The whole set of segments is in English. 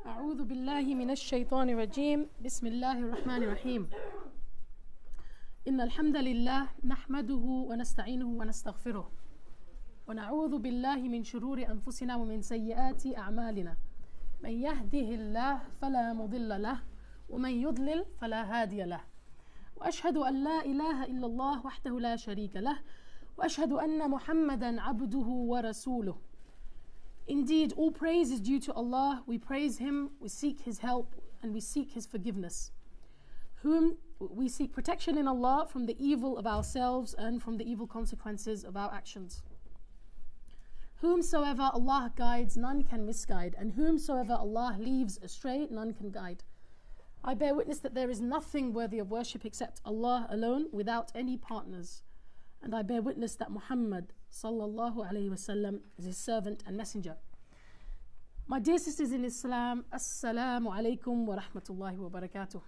أعوذ بالله من الشيطان الرجيم بسم الله الرحمن الرحيم إن الحمد لله نحمده ونستعينه ونستغفره ونعوذ بالله من شرور أنفسنا ومن سيئات أعمالنا من يهده الله فلا مضل له ومن يضلل فلا هادي له وأشهد أن لا إله إلا الله وحده لا شريك له وأشهد أن محمدا عبده ورسوله. Indeed, all praise is due to Allah. We praise Him, we seek His help, and we seek His forgiveness. Whom we seek protection in Allah from the evil of ourselves and from the evil consequences of our actions. Whomsoever Allah guides, none can misguide, and whomsoever Allah leaves astray, none can guide. I bear witness that there is nothing worthy of worship except Allah alone, without any partners. And I bear witness that Muhammad sallallahu alayhi wasallam is his servant and messenger. My dear sisters in Islam, Assalamu alaikum wa rahmatullahi wa barakatuh.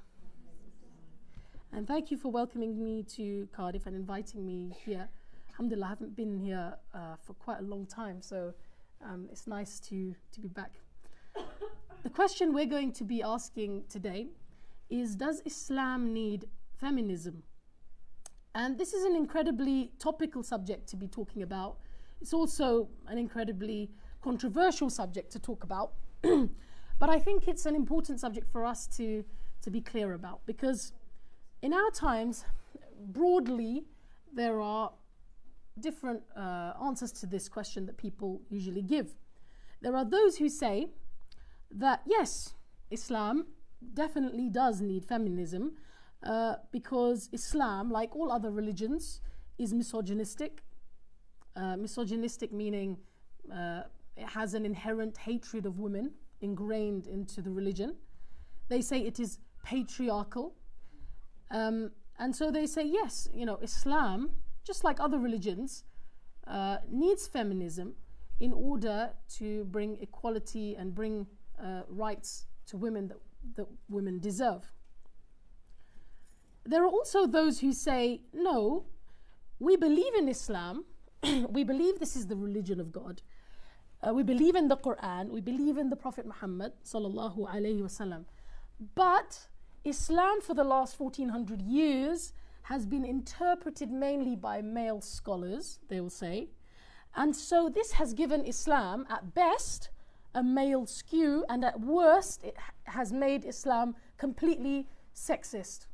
And thank you for welcoming me to Cardiff and inviting me here. Alhamdulillah, I haven't been here for quite a long time, so it's nice to be back. The question we're going to be asking today is, does Islam need feminism? And this is an incredibly topical subject to be talking about. It's also an incredibly controversial subject to talk about. But I think it's an important subject for us to be clear about, because in our times, broadly, there are different answers to this question that people usually give. There are those who say that yes, Islam definitely does need feminism, because Islam, like all other religions, is misogynistic. Misogynistic meaning it has an inherent hatred of women ingrained into the religion. They say it is patriarchal. And so they say, yes, Islam, just like other religions, needs feminism in order to bring equality and bring rights to women that women deserve. There are also those who say, no, we believe in Islam, we believe this is the religion of God, we believe in the Quran, we believe in the Prophet Muhammad sallallahu alayhi wasallam, but Islam for the last 1400 years has been interpreted mainly by male scholars, they will say, and so this has given Islam, at best, a male skew, and at worst, it has made Islam completely sexist.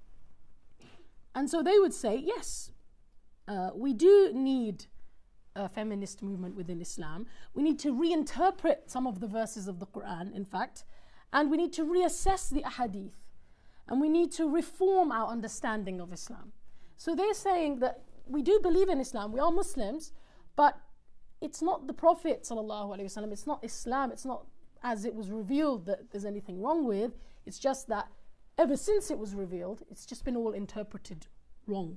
And so they would say, yes, we do need a feminist movement within Islam. We need to reinterpret some of the verses of the Quran, in fact, and we need to reassess the ahadith, and we need to reform our understanding of Islam. So they're saying that we do believe in Islam, we are Muslims, but it's not the Prophet ﷺ, it's not Islam, it's not as it was revealed that there's anything wrong with, it's just that ever since it was revealed, it's just been all interpreted wrong.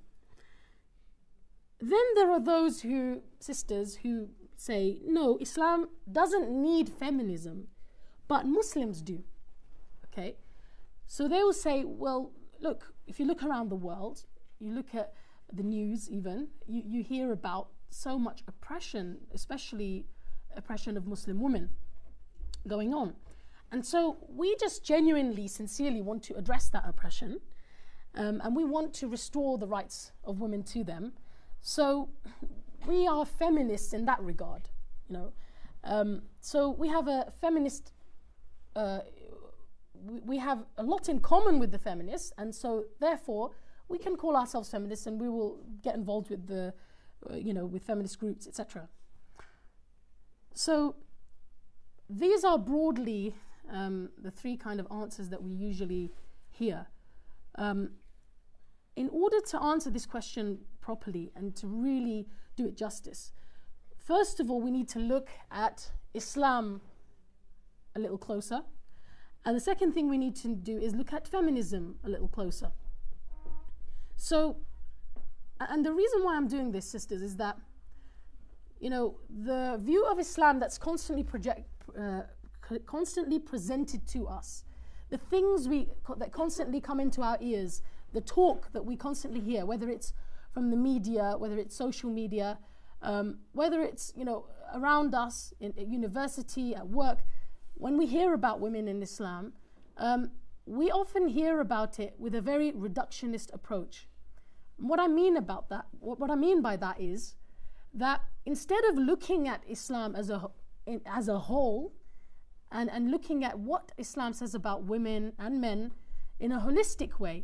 Then there are those sisters who say, no, Islam doesn't need feminism, but Muslims do. Okay? So they will say, well, look, if you look around the world, you look at the news even, you hear about so much oppression, especially oppression of Muslim women going on. And so we just genuinely, sincerely want to address that oppression, and we want to restore the rights of women to them. So we are feminists in that regard, So we have a feminist, we have a lot in common with the feminists, and so therefore we can call ourselves feminists, and we will get involved with the, with feminist groups, etc. So these are broadly the three kind of answers that we usually hear. In order to answer this question properly and to really do it justice, first of all, we need to look at Islam a little closer. And the second thing we need to do is look at feminism a little closer. So, and the reason why I'm doing this, sisters, is that, the view of Islam that's constantly presented to us, the things that constantly come into our ears, the talk that we constantly hear, whether it's from the media, whether it's social media, whether it's around us at university, at work, when we hear about women in Islam, we often hear about it with a very reductionist approach. What I mean by that is that instead of looking at Islam as a whole and looking at what Islam says about women and men in a holistic way,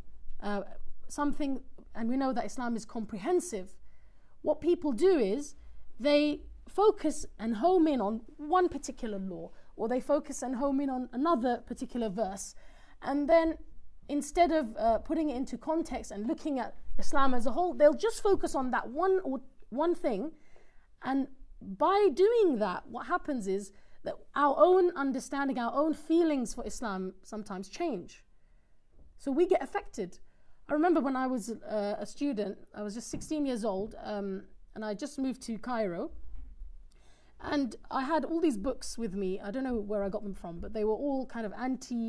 and we know that Islam is comprehensive, what people do is they focus and home in on one particular law, or they focus and home in on another particular verse, and then instead of putting it into context and looking at Islam as a whole, they'll just focus on that one thing. And by doing that, what happens is that our own understanding, our own feelings for Islam sometimes change. So we get affected. I remember when I was a student, I was just 16 years old, and I just moved to Cairo. And I had all these books with me. I don't know where I got them from, but they were all kind of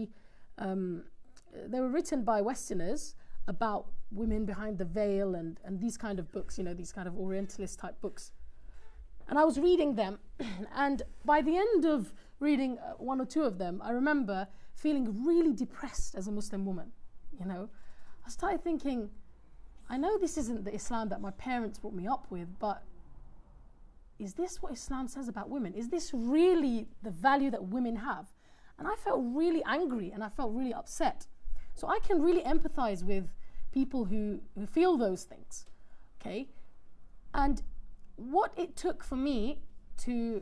they were written by Westerners about women behind the veil and these kind of books, these kind of Orientalist type books. And I was reading them, and by the end of reading one or two of them, I remember feeling really depressed as a Muslim woman. I started thinking, I know this isn't the Islam that my parents brought me up with, but is this what Islam says about women? Is this really the value that women have? And I felt really angry and I felt really upset. So I can really empathize with people who feel those things, okay? And what it took for me to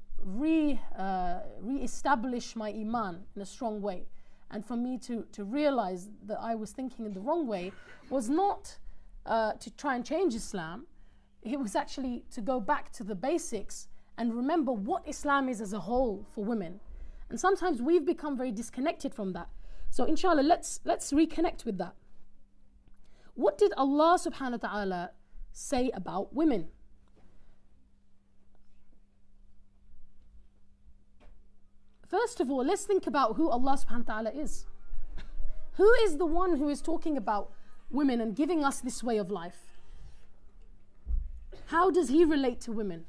re-establish my iman in a strong way, and for me to realize that I was thinking in the wrong way, was not to try and change Islam. It was actually to go back to the basics and remember what Islam is as a whole for women. And sometimes we've become very disconnected from that. So inshallah, let's reconnect with that. What did Allah subhanahu wa ta'ala say about women? First of all, let's think about who Allah subhanahu wa ta'ala is. Who is the one who is talking about women and giving us this way of life? How does he relate to women?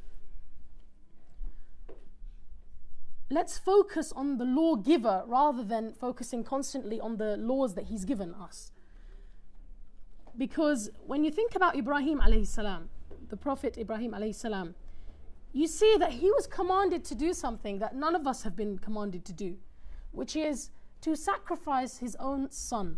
Let's focus on the lawgiver rather than focusing constantly on the laws that he's given us. Because when you think about Ibrahim alayhi salam, the Prophet Ibrahim alayhi salam, you see that he was commanded to do something that none of us have been commanded to do, which is to sacrifice his own son.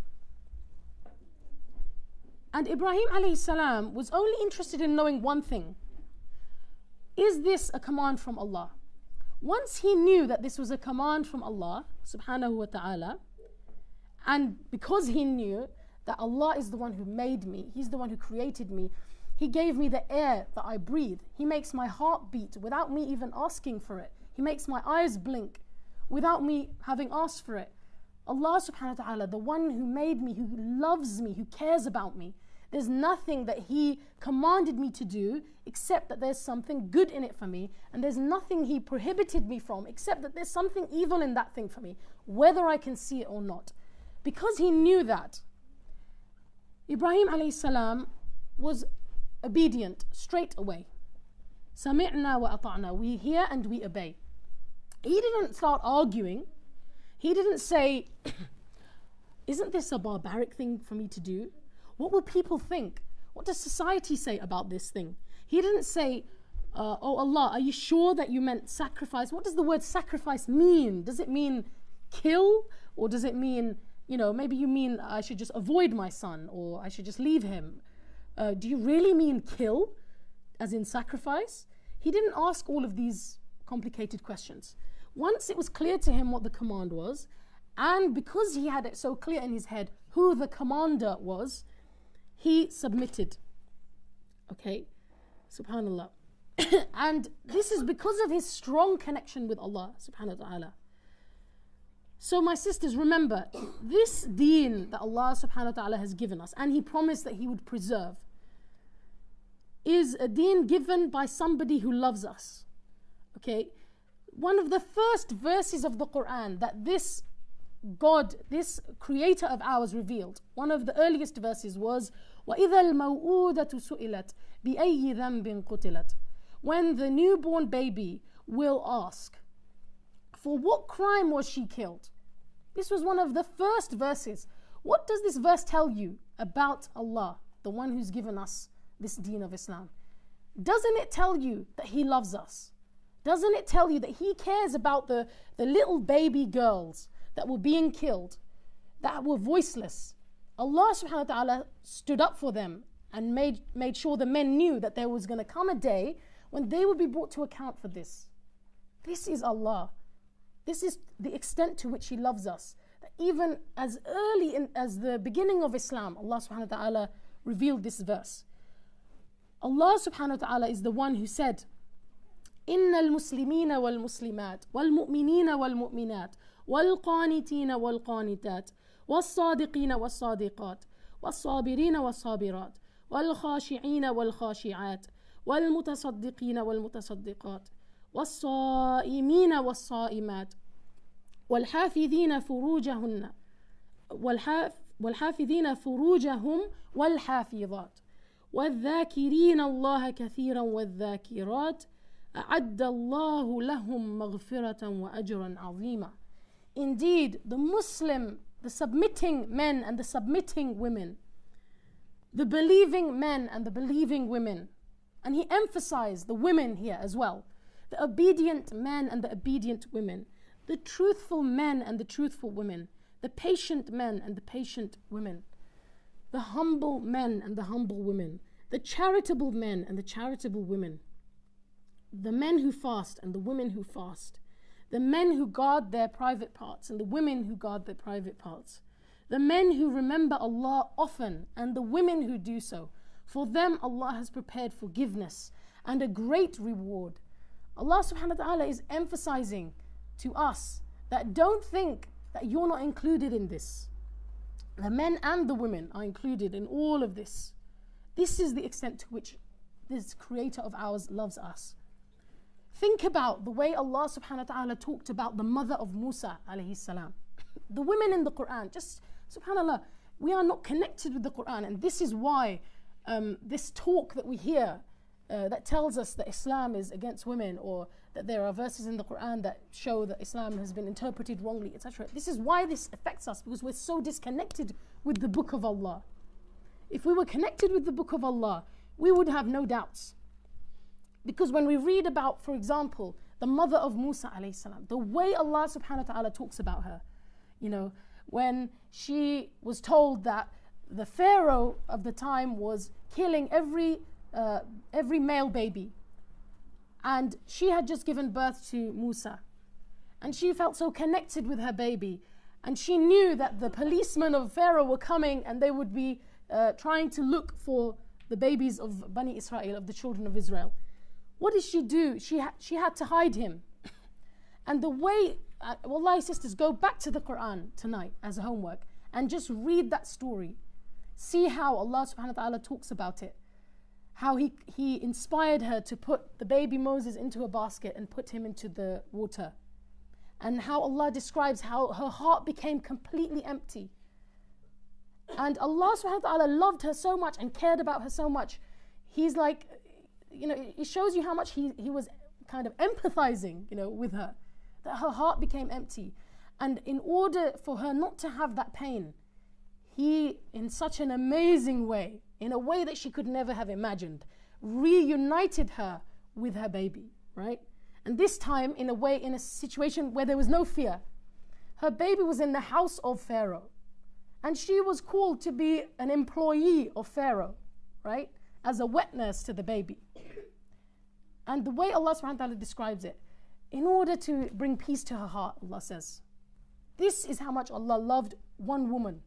And Ibrahim alayhi salam was only interested in knowing one thing. Is this a command from Allah? Once he knew that this was a command from Allah subhanahu wa ta'ala, and because he knew that Allah is the one who made me, he's the one who created me, he gave me the air that I breathe, he makes my heart beat without me even asking for it, he makes my eyes blink without me having asked for it. Allah subhanahu wa ta'ala, the one who made me, who loves me, who cares about me, there's nothing that he commanded me to do except that there's something good in it for me, and there's nothing he prohibited me from except that there's something evil in that thing for me, whether I can see it or not. Because he knew that, Ibrahim alayhi salam was obedient straight away. Sami'na wa ata'na, we hear and we obey. He didn't start arguing. He didn't say, isn't this a barbaric thing for me to do? What will people think? What does society say about this thing? He didn't say, oh Allah, are you sure that you meant sacrifice? What does the word sacrifice mean? Does it mean kill? Or does it mean, maybe you mean I should just avoid my son, or I should just leave him? Do you really mean kill, as in sacrifice? He didn't ask all of these complicated questions. Once it was clear to him what the command was, and because he had it so clear in his head who the commander was, he submitted. Okay, subhanallah. And this is because of his strong connection with Allah subhanahu wa ta'ala. So my sisters, remember, this deen that Allah subhanahu wa ta'ala has given us, and he promised that he would preserve, is a deen given by somebody who loves us. Okay, one of the first verses of the Quran that this God, this creator of ours, revealed, one of the earliest verses was وَإِذَا الْمَوْءُودَةُ سُئِلَتْ بِأَيِّ ذَنْبٍ قُتِلَتْ. When the newborn baby will ask, For what crime was she killed? This was one of the first verses. What does this verse tell you about Allah, the one who's given us this deen of Islam? Doesn't it tell you that He loves us? Doesn't it tell you that He cares about the little baby girls that were being killed, that were voiceless? Allah subhanahu wa ta'ala stood up for them and made sure the men knew that there was going to come a day when they would be brought to account for this. This is Allah. This is the extent to which He loves us. That even as early as the beginning of Islam, Allah subhanahu wa ta'ala revealed this verse. Allah subhanahu wa ta'ala is the one who said, إن المسلمين والمسلمات والمؤمنين والمؤمنات والقانتين والقانتات والصادقين والصادقات والصابرين والصابرات والخاشعين والخاشعات والمتصدقين والمتصدقات والصائمين والصائمات والحافظين فروجهن والحافظين فروجهم والحافظات والذاكرين الله كثيرا والذاكرات أعد الله لهم مغفرة وأجرا عظيما. Indeed, the Muslim, the submitting men and the submitting women, the believing men and the believing women, and he emphasized the women here as well, the obedient men and the obedient women, the truthful men and the truthful women, the patient men and the patient women, the humble men and the humble women, the charitable men and the charitable women, the men who fast and the women who fast, the men who guard their private parts and the women who guard their private parts, the men who remember Allah often and the women who do so. For them Allah has prepared forgiveness and a great reward. Allah subhanahu wa ta'ala is emphasizing to us that don't think that you're not included in this. The men and the women are included in all of this. This is the extent to which this Creator of ours loves us. Think about the way Allah subhanahu wa ta'ala talked about the mother of Musa alayhi salam. The women in the Quran, just subhanAllah, we are not connected with the Quran, and this is why this talk that we hear that tells us that Islam is against women, or that there are verses in the Quran that show that Islam has been interpreted wrongly, etc. This is why this affects us, because we're so disconnected with the book of Allah. If we were connected with the book of Allah, we would have no doubts. Because when we read about, for example, the mother of Musa alayhi salam, the way Allah subhanahu wa ta'ala talks about her, you know, when she was told that the Pharaoh of the time was killing every male baby, and she had just given birth to Musa, and she felt so connected with her baby, and she knew that the policemen of Pharaoh were coming and they would be trying to look for the babies of Bani Israel, of the children of Israel. What did she do? She had to hide him. And the way, wallahi sisters, go back to the Quran tonight as a homework and just read that story. See how Allah subhanahu wa ta'ala talks about it. How he inspired her to put the baby Moses into a basket and put him into the water. And how Allah describes how her heart became completely empty. And Allah subhanahu wa ta'ala loved her so much and cared about her so much. He's like, you know, it shows you how much he was kind of empathizing, you know, with her. That her heart became empty. And in order for her not to have that pain, He, in such an amazing way, in a way that she could never have imagined, reunited her with her baby, right? And this time in a way, in a situation where there was no fear. Her baby was in the house of Pharaoh. And she was called to be an employee of Pharaoh, right? As a wet nurse to the baby. And the way Allah subhanahu wa ta'ala describes it, in order to bring peace to her heart, Allah says, this is how much Allah loved one woman.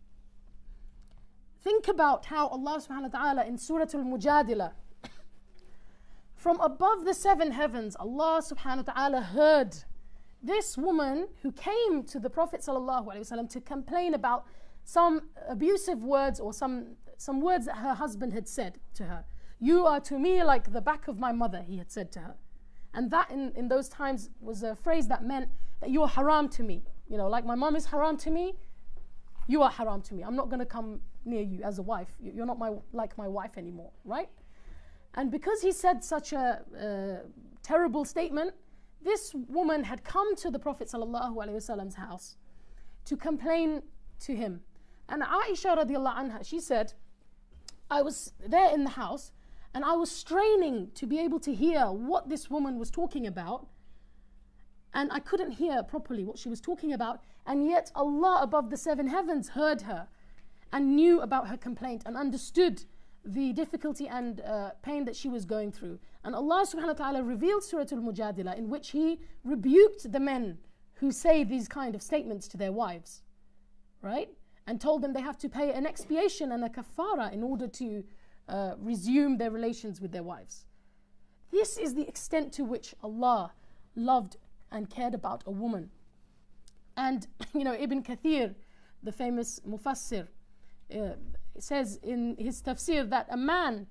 Think about how Allah subhanahu wa ta'ala in Surah Al-Mujadila, from above the 7 heavens, Allah subhanahu wa ta'ala heard this woman who came to the Prophet sallallahu alaihi wasallam to complain about some abusive words or some words that her husband had said to her. You are to me like the back of my mother, he had said to her. And that in those times was a phrase that meant that you are haram to me. You know, like my mom is haram to me, you are haram to me. I'm not going to come near you as a wife. You're not like my wife anymore, right? And because he said such a terrible statement, This woman had come to the Prophet ﷺ's house to complain to him. And Aisha radiallahu anha, she said, I was there in the house and I was straining to be able to hear what this woman was talking about, and I couldn't hear properly what she was talking about, and yet Allah above the 7 heavens heard her and knew about her complaint and understood the difficulty and pain that she was going through. And Allah subhanahu wa ta'ala revealed Surah Al-Mujadila, in which He rebuked the men who say these kind of statements to their wives, right? And told them they have to pay an expiation and a kafara in order to resume their relations with their wives. This is the extent to which Allah loved and cared about a woman. And Ibn Kathir, the famous Mufassir, says in his tafsir that a man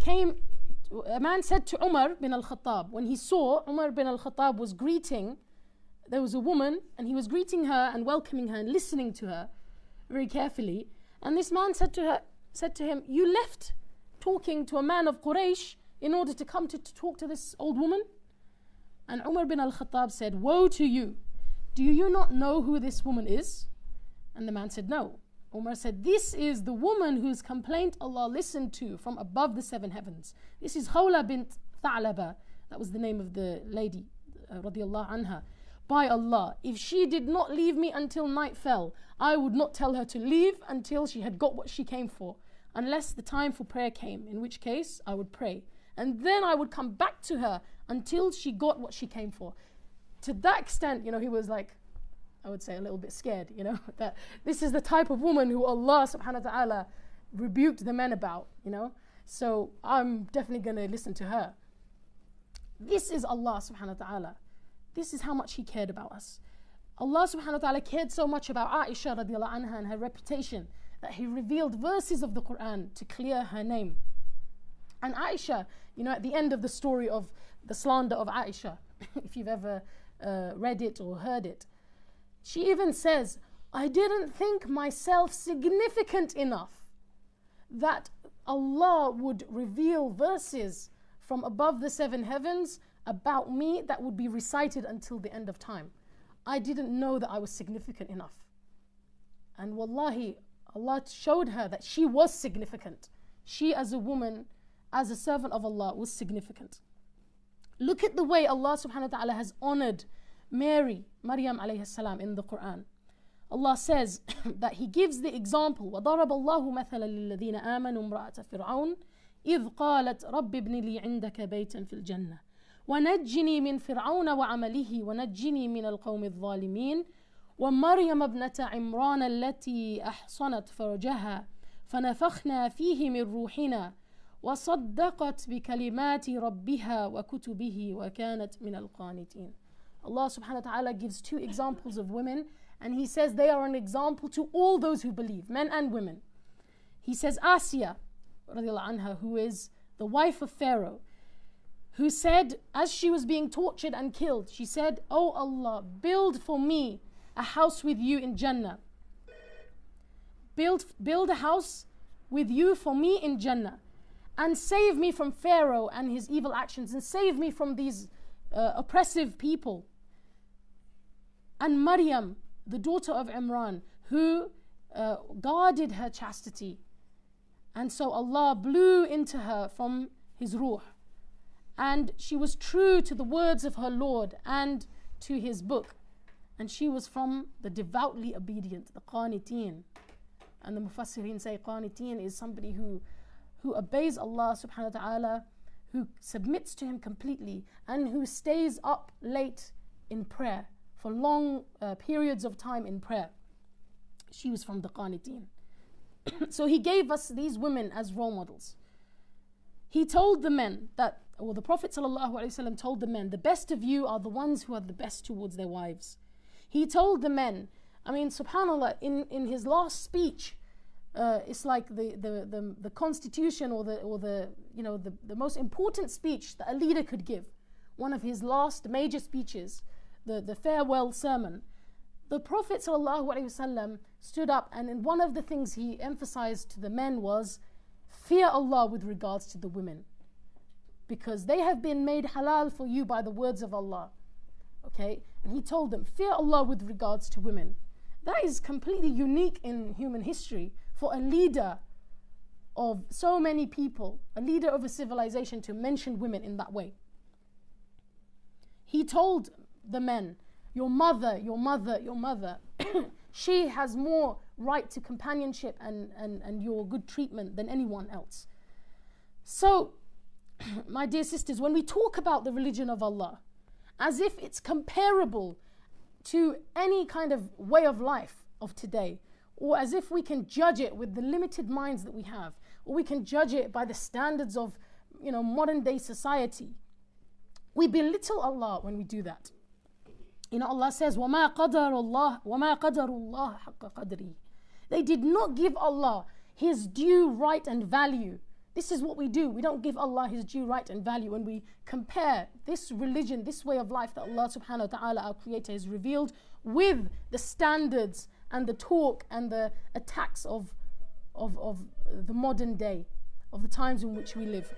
said to Umar bin al-Khattab, when he saw Umar bin al-Khattab was greeting, there was a woman and he was greeting her and welcoming her and listening to her very carefully, and this man said to him, you left talking to a man of Quraysh in order to come to talk to this old woman? And Umar bin al-Khattab said, woe to you, do you not know who this woman is? And the man said, no. Umar said, this is the woman whose complaint Allah listened to from above the 7 heavens. This is Khawla bint Tha'laba. That was the name of the lady, radiallahu anha. By Allah, if she did not leave me until night fell, I would not tell her to leave until she had got what she came for, unless the time for prayer came, in which case I would pray. And then I would come back to her until she got what she came for. To that extent, he was like, I would say a little bit scared, that this is the type of woman who Allah subhanahu wa ta'ala rebuked the men about, So I'm definitely going to listen to her. This is Allah subhanahu wa ta'ala. This is how much He cared about us. Allah subhanahu wa ta'ala cared so much about Aisha radiallahu anha and her reputation that He revealed verses of the Quran to clear her name. And Aisha, at the end of the story of the slander of Aisha, if you've ever read it or heard it, she even says, I didn't think myself significant enough that Allah would reveal verses from above the 7 heavens about me that would be recited until the end of time. I didn't know that I was significant enough. And wallahi, Allah showed her that she was significant. She as a woman, as a servant of Allah, was significant. Look at the way Allah subhanahu wa ta'ala has honored Maryam alayhi salam in the Quran. Allah says that He gives the example, وَضَرَبَ اللَّهُ مَثَلًا لِلَّذِينَ آمَنُوا امْرَأَةَ فِرْعَوْنَ إِذْ قَالَتْ رَبِّ ابْنِ لِي عِنْدَكَ بَيْتًا فِي الْجَنَّةِ وَنَجِّنِي مِنْ فِرْعَوْنَ وَعَمَلِهِ وَنَجِّنِي مِنَ الْقَوْمِ الظَّالِمِينَ وَمَرْيَمَ ابْنَةَ عِمْرَانَ الَّتِي أَحْصَنَتْ فَرْجَهَا فَنَفَخْنَا فِيهِ مِنْ رُوحِنَا وَصَدَّقَتْ بِكَلِمَاتِ رَبِّهَا وَكُتُبِهِ وَكَانَتْ مِنَ الْقَانِتِينَ. Allah subhanahu wa ta'ala gives 2 examples of women, and He says they are an example to all those who believe, men and women. He says Asiya radiallahu anha, who is the wife of Pharaoh, who said, as she was being tortured and killed, she said, Oh Allah, build for me a house with you in Jannah. Build a house with you for me in Jannah, and save me from Pharaoh and his evil actions, and save me from these oppressive people. And Maryam, the daughter of Imran, who guarded her chastity, and so Allah blew into her from His ruh, and she was true to the words of her Lord and to His book, and she was from the devoutly obedient, the qaniteen. And the Mufassirin say qaniteen is somebody who obeys Allah subhanahu wa ta'ala, who submits to Him completely, and who stays up late in prayer for long periods of time in prayer. She was from the qaniteen. So He gave us these women as role models. He told the men that, or the Prophet ﷺ told the men, the best of you are the ones who are the best towards their wives. He told the men, subhanAllah, in his last speech, it's like the constitution or the most important speech that a leader could give. One of his last major speeches, the farewell sermon. The Prophet ﷺ stood up, and in one of the things he emphasized to the men was fear Allah with regards to the women, because they have been made halal for you by the words of Allah. Okay? And he told them, fear Allah with regards to women. That is completely unique in human history for a leader of so many people, a leader of a civilization, to mention women in that way. He told the men, your mother, she has more right to companionship and your good treatment than anyone else. So, my dear sisters, when we talk about the religion of Allah, as if it's comparable to any kind of way of life of today, or as if we can judge it with the limited minds that we have, or we can judge it by the standards of, modern day society, we belittle Allah when we do that. Allah says, وَمَا قَدَرُ اللَّهَ حَقَّ قَدْرِهِ. They did not give Allah His due right and value. This is what we do. We don't give Allah His due right and value when we compare this religion, this way of life that Allah subhanahu wa ta'ala, our Creator, has revealed with the standards and the talk and the attacks of the modern day, of the times in which we live.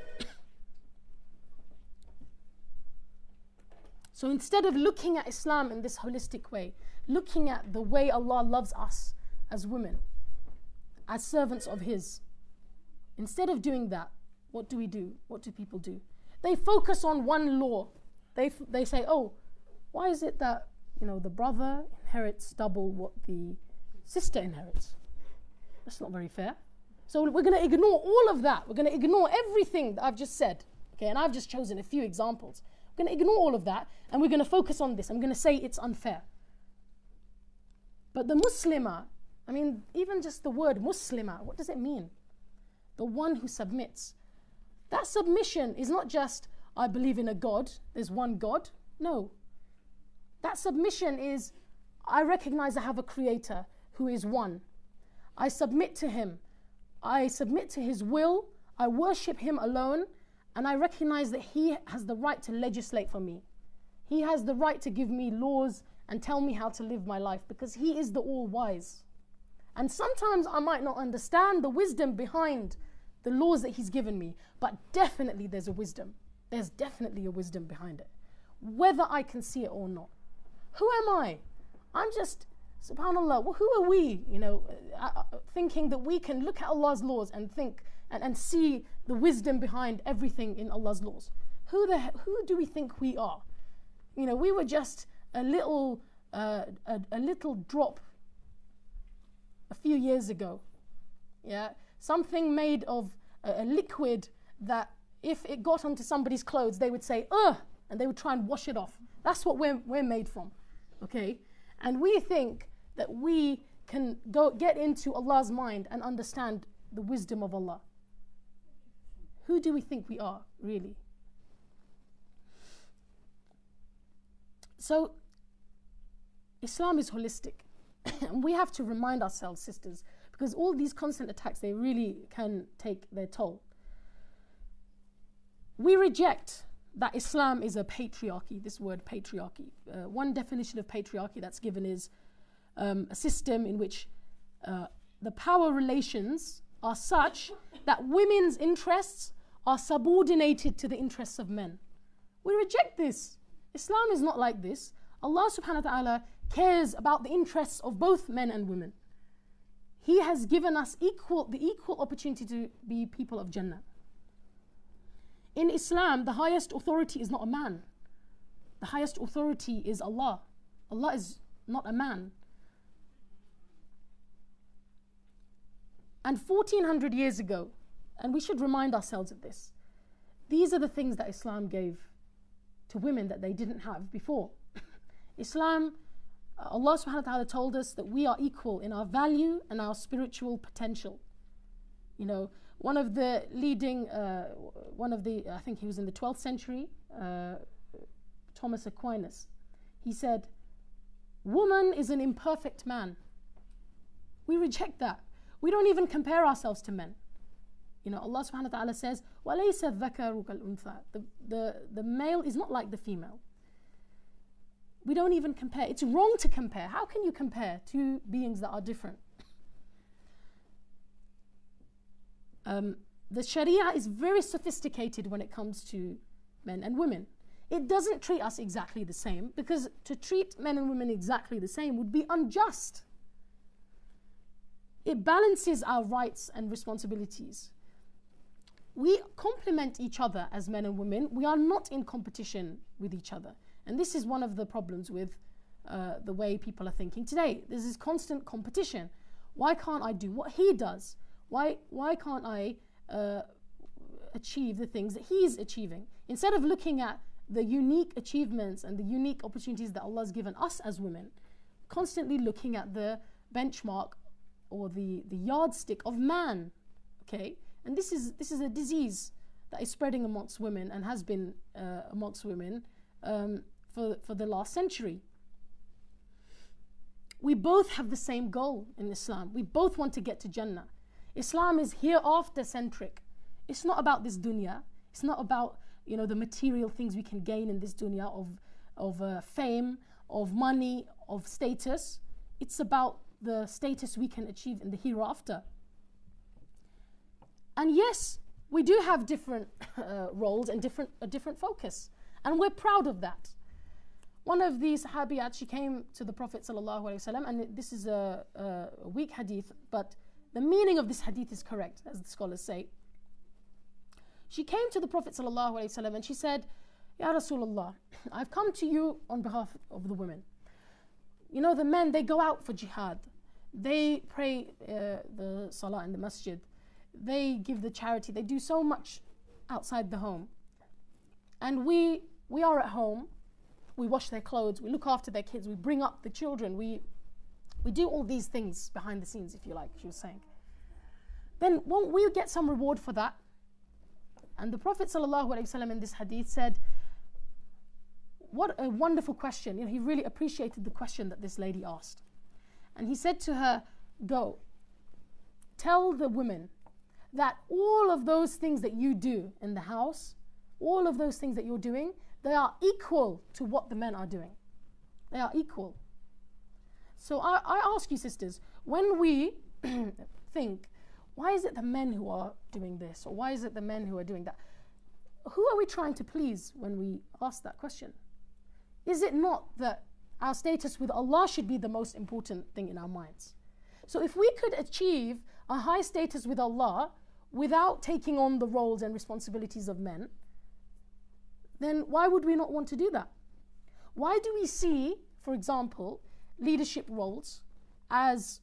So instead of looking at Islam in this holistic way, looking at the way Allah loves us as women, as servants of His, instead of doing that, what do we do? What do people do? They focus on one law. They say, oh, why is it that the brother inherits double what the sister inherits? That's not very fair. So we're going to ignore all of that. We're going to ignore everything that I've just said. Okay, and I've just chosen a few examples. We're going to ignore all of that, and we're going to focus on this. I'm going to say it's unfair. But the Muslimah, even just the word Muslimah, what does it mean? The one who submits. That submission is not just, I believe in a God, there's one God. No. That submission is, I recognize I have a Creator who is one. I submit to Him. I submit to His will. I worship Him alone. And I recognize that He has the right to legislate for me. He has the right to give me laws and tell me how to live my life, because He is the all-wise. And sometimes I might not understand the wisdom behind the laws that He's given me, but definitely there's a wisdom. There's definitely a wisdom behind it, whether I can see it or not. Who am I? I'm just, subhanAllah, well, who are we, thinking that we can look at Allah's laws and think and see the wisdom behind everything in Allah's laws. Who do we think we are? We were just a little drop a few years ago. Yeah, something made of a liquid that if it got onto somebody's clothes, they would say, ugh, and they would try and wash it off. That's what we're made from, okay? And we think that we can get into Allah's mind and understand the wisdom of Allah. Who do we think we are, really? So, Islam is holistic. And we have to remind ourselves, sisters, because all these constant attacks, they really can take their toll. We reject that Islam is a patriarchy, this word patriarchy. One definition of patriarchy that's given is a system in which the power relations are such that women's interests are subordinated to the interests of men. We reject this. Islam is not like this. Allah subhanahu wa ta'ala cares about the interests of both men and women. He has given us the equal opportunity to be people of Jannah. In Islam, the highest authority is not a man. The highest authority is Allah. Allah is not a man. And 1400 years ago, and we should remind ourselves of this, these are the things that Islam gave to women that they didn't have before. Islam, Allah subhanahu wa ta'ala told us that we are equal in our value and our spiritual potential. One of the leading, I think he was in the 12th century, Thomas Aquinas, he said, woman is an imperfect man. We reject that. We don't even compare ourselves to men. Allah subhanahu wa ta'ala says, وَلَيْسَ الذَّكَرُ كَالْأُنْثَى. The male is not like the female. We don't even compare. It's wrong to compare. How can you compare two beings that are different? The Sharia is very sophisticated when it comes to men and women. It doesn't treat us exactly the same, because to treat men and women exactly the same would be unjust. It balances our rights and responsibilities. We complement each other as men and women. We are not in competition with each other. And this is one of the problems with the way people are thinking today. There's this constant competition. Why can't I do what he does? Why can't I achieve the things that he's achieving? Instead of looking at the unique achievements and the unique opportunities that Allah has given us as women, constantly looking at the benchmark or the yardstick of man, okay? And this is a disease that is spreading amongst women and has been amongst women for the last century. We both have the same goal in Islam. We both want to get to Jannah. Islam is hereafter centric. It's not about this dunya. It's not about, you know, the material things we can gain in this dunya of fame, of money, of status. It's about the status we can achieve in the hereafter. And yes, we do have different roles and a different focus. And we're proud of that. One of these sahabiyat, she came to the Prophet ﷺ, and this is a weak hadith, but the meaning of this hadith is correct, as the scholars say. She came to the Prophet ﷺ and she said, Ya Rasulullah, I've come to you on behalf of the women. You know, the men, they go out for jihad. They pray the salah in the masjid. They give the charity. They do so much outside the home. And we are at home. We wash their clothes. We look after their kids. We bring up the children. We do all these things behind the scenes, if you like, she was saying. Then won't we get some reward for that? And the Prophet ﷺ in this hadith said, what a wonderful question. You know, he really appreciated the question that this lady asked. And he said to her, go, tell the women that all of those things that you do in the house, all of those things that you're doing, they are equal to what the men are doing. They are equal. So I ask you, sisters, when we think, why is it the men who are doing this? Or why is it the men who are doing that? Who are we trying to please when we ask that question? Is it not that our status with Allah should be the most important thing in our minds? So if we could achieve a high status with Allah without taking on the roles and responsibilities of men, then why would we not want to do that? Why do we see, for example, leadership roles as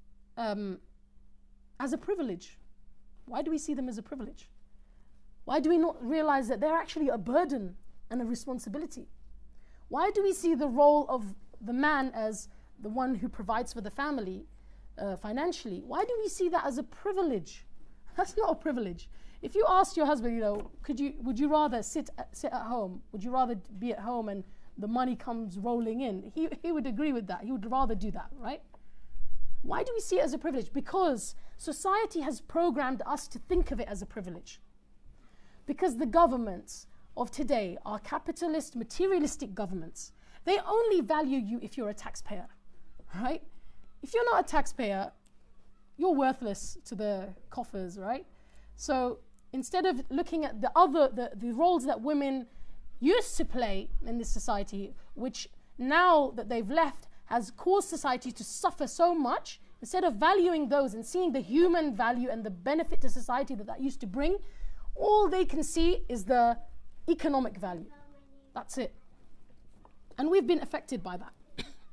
a privilege? Why do we see them as a privilege? Why do we not realize that they're actually a burden and a responsibility? Why do we see the role of the man as the one who provides for the family financially? Why do we see that as a privilege? That's not a privilege. If you asked your husband, you know, would you rather sit at home? Would you rather be at home and the money comes rolling in? He would agree with that. He would rather do that, right? Why do we see it as a privilege? Because society has programmed us to think of it as a privilege. Because the governments of today are capitalist, materialistic governments. They only value you if you're a taxpayer, right? If you're not a taxpayer, you're worthless to the coffers, right? So instead of looking at the roles that women used to play in this society, which now that they've left has caused society to suffer so much, instead of valuing those and seeing the human value and the benefit to society that used to bring, all they can see is the economic value. That's it. And we've been affected by that.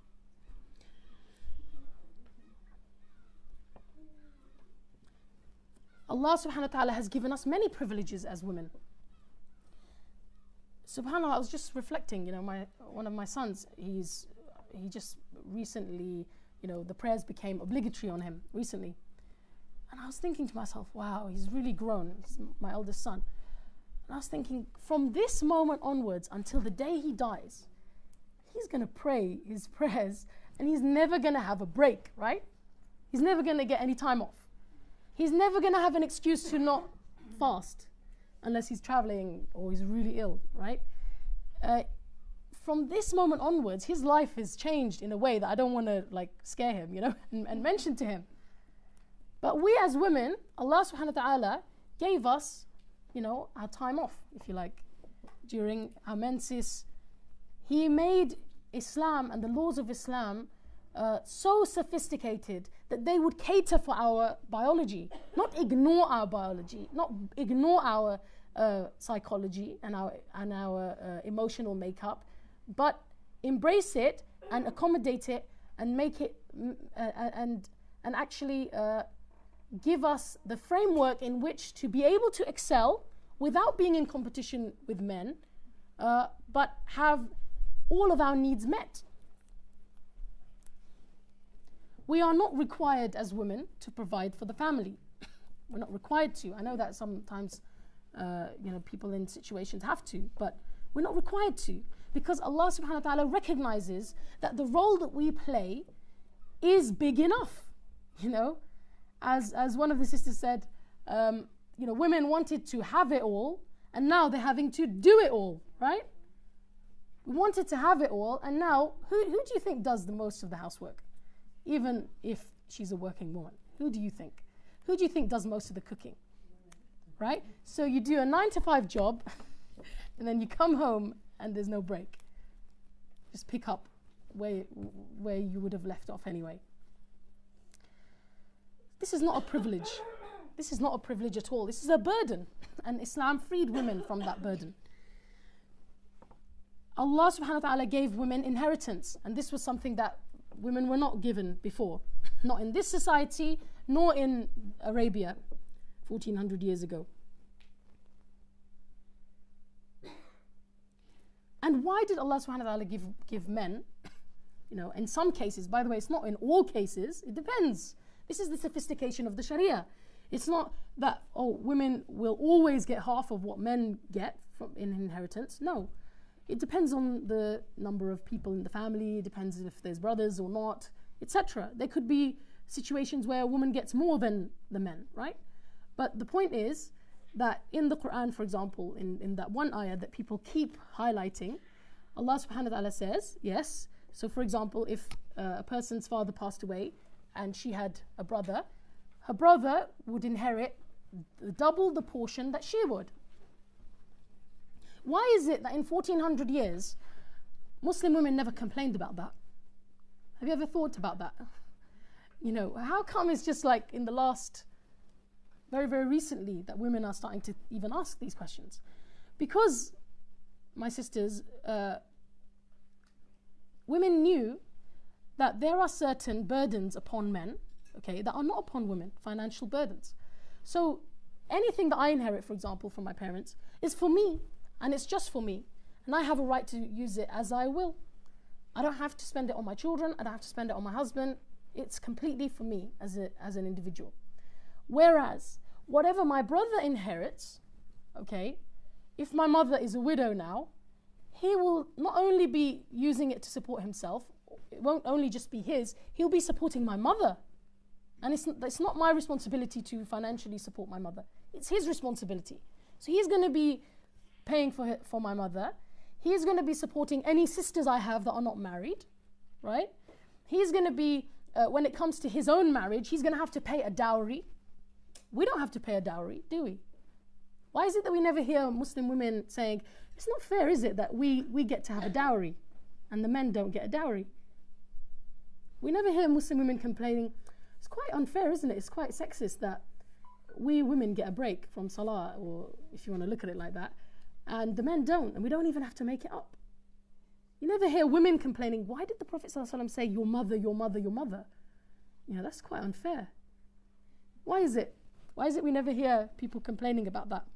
Allah subhanahu wa ta'ala has given us many privileges as women. SubhanAllah, I was just reflecting, you know, one of my sons, he just recently, you know, the prayers became obligatory on him recently. And I was thinking to myself, wow, he's really grown. He's my eldest son. And I was thinking, from this moment onwards until the day he dies, he's going to pray his prayers and he's never going to have a break, right? He's never going to get any time off. He's never going to have an excuse to not fast unless he's traveling or he's really ill, right? From this moment onwards, his life has changed in a way that I don't want to like scare him, you know, and mention to him. But we as women, Allah subhanahu wa ta'ala gave us, you know, our time off, if you like. during our menses. He made Islam and the laws of Islam so sophisticated that they would cater for our biology, not ignore our biology, not ignore our psychology and our emotional makeup, but embrace it and accommodate it and make it and actually give us the framework in which to be able to excel without being in competition with men, but have all of our needs met. We are not required as women to provide for the family. We're not required to. I know that sometimes people in situations have to, but we're not required to, because Allah subhanahu wa ta'ala recognizes that the role that we play is big enough. As one of the sisters said, women wanted to have it all, and now they're having to do it all, right? We wanted to have it all, and now who do you think does the most of the housework? Even if she's a working woman, who do you think? Who do you think does most of the cooking? Right? So you do a 9-to-5 job, and then you come home and there's no break. Just pick up where you would have left off anyway. This is not a privilege. This is not a privilege at all. This is a burden, and Islam freed women from that burden. Allah subhanahu wa ta'ala gave women inheritance, and this was something that women were not given before. Not in this society, nor in Arabia 1400 years ago. And why did Allah subhanahu wa ta'ala give men, in some cases, by the way, it's not in all cases, it depends. This is the sophistication of the Sharia. It's not that, women will always get half of what men get in inheritance. No. It depends on the number of people in the family, it depends if there's brothers or not, etc. There could be situations where a woman gets more than the men, right? But the point is that in the Quran, for example, in that one ayah that people keep highlighting, Allah subhanahu wa ta'ala says, yes, so for example, if a person's father passed away and she had a brother, her brother would inherit double the portion that she would. Why is it that in 1400 years, Muslim women never complained about that? Have you ever thought about that? How come it's just like in the last, very, very recently, that women are starting to even ask these questions? Because, my sisters, women knew that there are certain burdens upon men, that are not upon women, financial burdens. So anything that I inherit, for example, from my parents, is for me, and it's just for me, and I have a right to use it as I will. I don't have to spend it on my children, I don't have to spend it on my husband. It's completely for me as an individual. Whereas, whatever my brother inherits, if my mother is a widow now, he will not only be using it to support himself, it won't only just be his, he'll be supporting my mother. And it's not my responsibility to financially support my mother. It's his responsibility. So he's going to be paying for my mother. He's going to be supporting any sisters I have that are not married, right? He's going to be, when it comes to his own marriage, he's going to have to pay a dowry. We don't have to pay a dowry, do we? Why is it that we never hear Muslim women saying, it's not fair, is it, that we get to have a dowry and the men don't get a dowry? We never hear Muslim women complaining, it's quite unfair, isn't it? It's quite sexist that we women get a break from salah, or if you want to look at it like that, and the men don't, and we don't even have to make it up. You never hear women complaining, why did the Prophet ﷺ say, your mother, your mother, your mother? That's quite unfair. Why is it? Why is it we never hear people complaining about that?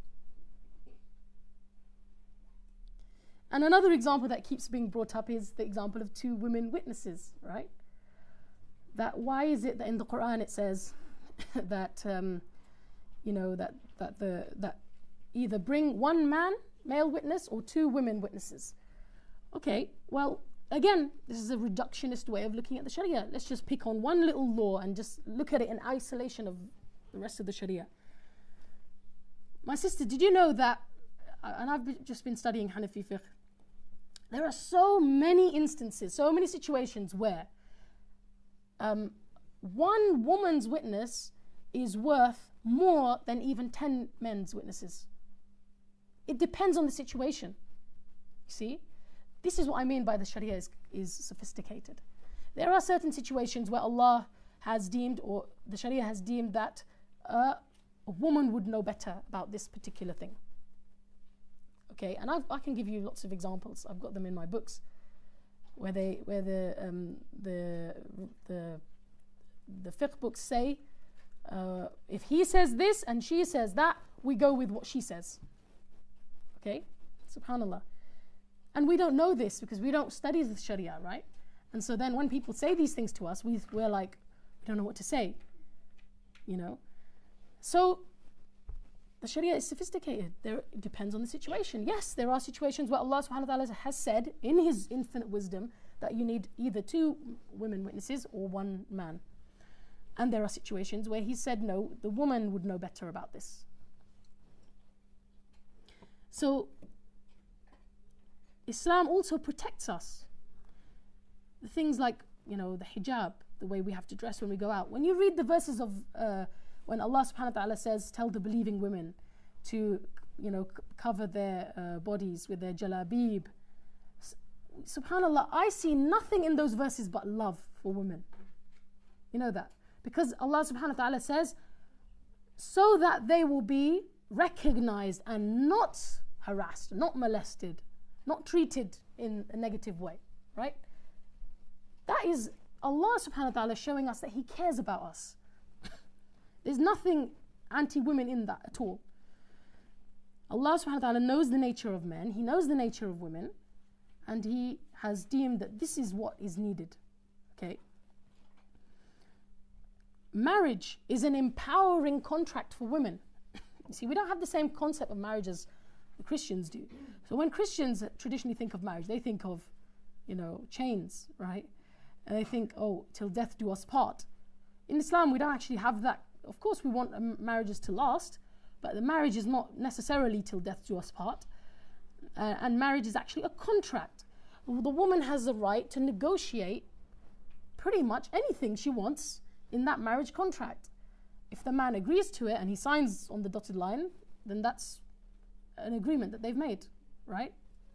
And another example that keeps being brought up is the example of 2 women witnesses, right? That why is it that in the Quran it says that that either bring 1 male witness, or 2 women witnesses? Well, again, this is a reductionist way of looking at the Sharia. Let's just pick on one little law and just look at it in isolation of the rest of the Sharia. My sister, did you know that, and I've just been studying Hanafi fiqh, there are so many instances, so many situations where 1 woman's witness is worth more than even 10 men's witnesses. It depends on the situation. You see? This is what I mean by the Sharia is sophisticated. There are certain situations where Allah has deemed, or the Sharia has deemed, that a woman would know better about this particular thing. Okay, and I can give you lots of examples. I've got them in my books, where the fiqh books say, if he says this and she says that, we go with what she says. Okay, subhanallah. And we don't know this because we don't study the Sharia, right? And so then when people say these things to us, we're like, we don't know what to say, you know. So the Sharia is sophisticated. It depends on the situation. Yes, there are situations where Allah subhanahu wa ta'ala has said in His infinite wisdom that you need either 2 women witnesses or 1 man. And there are situations where He said, no, the woman would know better about this. So Islam also protects us. The things like, you know, the hijab, the way we have to dress when we go out. When you read the verses of when Allah subhanahu wa ta'ala says, tell the believing women to, you know, cover their bodies with their jalabib. Subhanallah, I see nothing in those verses but love for women. You know that? Because Allah subhanahu wa ta'ala says, so that they will be recognized and not harassed, not molested, not treated in a negative way, right? That is Allah subhanahu wa ta'ala showing us that He cares about us. There's nothing anti-women in that at all. Allah subhanahu wa ta'ala knows the nature of men, He knows the nature of women, and He has deemed that this is what is needed. Okay? Marriage is an empowering contract for women. You see, we don't have the same concept of marriage as the Christians do. So when Christians traditionally think of marriage, they think of, you know, chains, right? And they think, oh, till death do us part. In Islam, we don't actually have that. Of course, we want marriages to last, but the marriage is not necessarily till death do us part. And marriage is actually a contract. The woman has the right to negotiate pretty much anything she wants in that marriage contract. If the man agrees to it and he signs on the dotted line, then that's an agreement that they've made, right?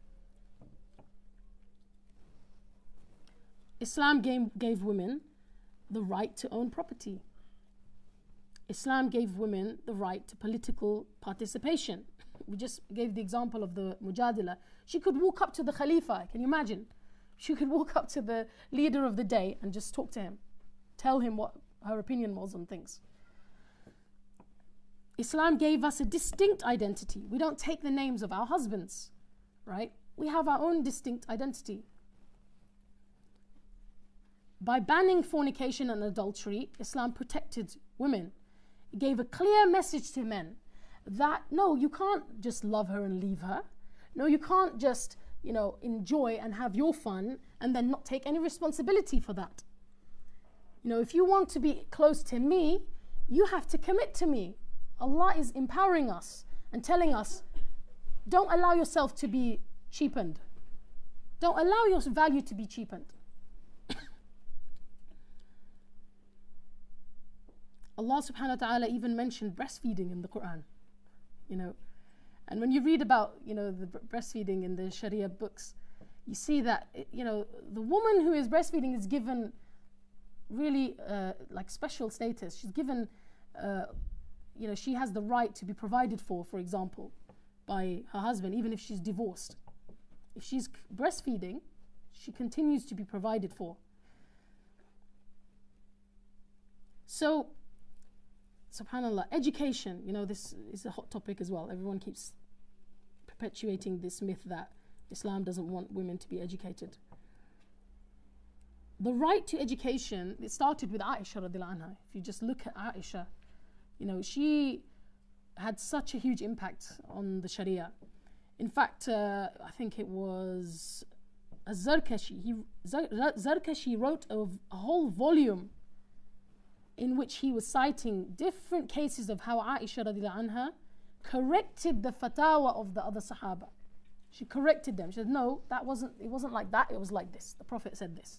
Islam gave women the right to own property. Islam gave women the right to political participation. We just gave the example of the Mujadila. She could walk up to the Khalifa, can you imagine? She could walk up to the leader of the day and just talk to him, tell him what her opinion was on things. Islam gave us a distinct identity. We don't take the names of our husbands, right? We have our own distinct identity. By banning fornication and adultery, Islam protected women. It gave a clear message to men that, no, you can't just love her and leave her. No, you can't just, you know, enjoy and have your fun and then not take any responsibility for that. You know, if you want to be close to me, you have to commit to me. Allah is empowering us and telling us, don't allow yourself to be cheapened. Don't allow your value to be cheapened. Allah subhanahu wa ta'ala even mentioned breastfeeding in the Quran, you know. And when you read about, you know, the breastfeeding in the Sharia books, you see that, you know, the woman who is breastfeeding is given really like special status. She's given, you know, she has the right to be provided for example, by her husband, even if she's divorced. If she's breastfeeding, she continues to be provided for. So, subhanallah, education, you know, this is a hot topic as well. Everyone keeps perpetuating this myth that Islam doesn't want women to be educated. The right to education, it started with Aisha radiallahu anha. If you just look at Aisha, you know, she had such a huge impact on the Sharia. In fact, I think it was Zarkashi. Zarkashi wrote a whole volume in which he was citing different cases of how Aisha radiallahu anha corrected the fatwa of the other Sahaba. She corrected them. She said, no, it wasn't like that, it was like this. The Prophet said this.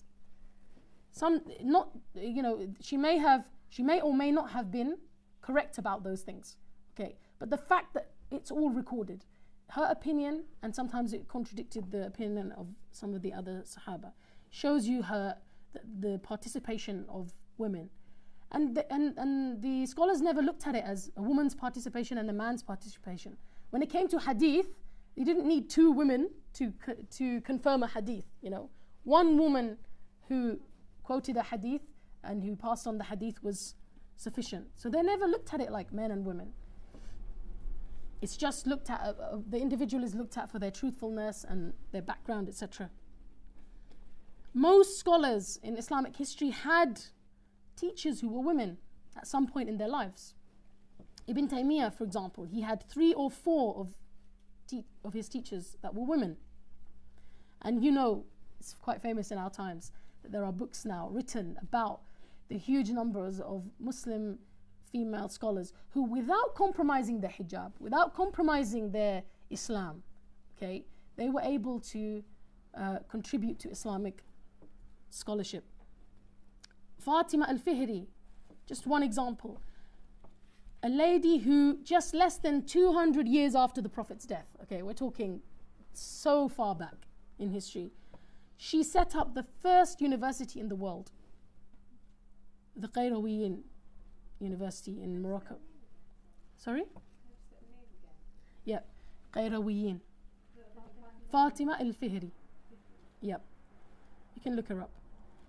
You know, she may or may not have been correct about those things. Okay, but the fact that it's all recorded her opinion, and sometimes it contradicted the opinion of some of the other Sahaba. Shows you the participation of women. And the scholars never looked at it as a woman's participation and a man's participation. When it came to hadith, you didn't need two women to confirm a hadith, you know. One woman who quoted a hadith and who passed on the hadith was sufficient. So they never looked at it like men and women. It's just looked at, the individual is looked at for their truthfulness and their background, etc. Most scholars in Islamic history had teachers who were women at some point in their lives. Ibn Taymiyyah, for example, he had 3 or 4 of his teachers that were women. And you know, it's quite famous in our times that there are books now written about the huge numbers of Muslim female scholars who, without compromising their hijab, without compromising their Islam, okay, they were able to contribute to Islamic scholarship. Fatima al-Fihri, just one example. A lady who just less than 200 years after the Prophet's death, okay, we're talking so far back in history, she set up the first university in the world, the Qayrawiyyin University in Morocco. Sorry? Yep, Qayrawiyyin. Fatima al-Fihri. Yep, you can look her up.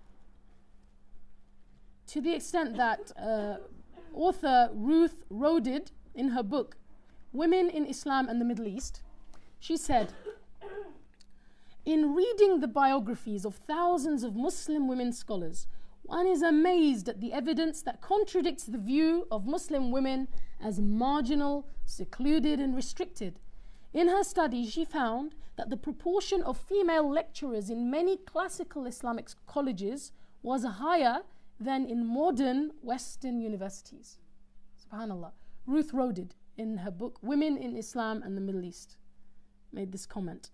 To the extent that author Ruth Rodid, in her book Women in Islam and the Middle East, she said, in reading the biographies of thousands of Muslim women scholars, one is amazed at the evidence that contradicts the view of Muslim women as marginal, secluded and restricted. In her study, she found that the proportion of female lecturers in many classical Islamic colleges was higher than in modern Western universities. SubhanAllah. Ruth Rodid, in her book Women in Islam and the Middle East, made this comment.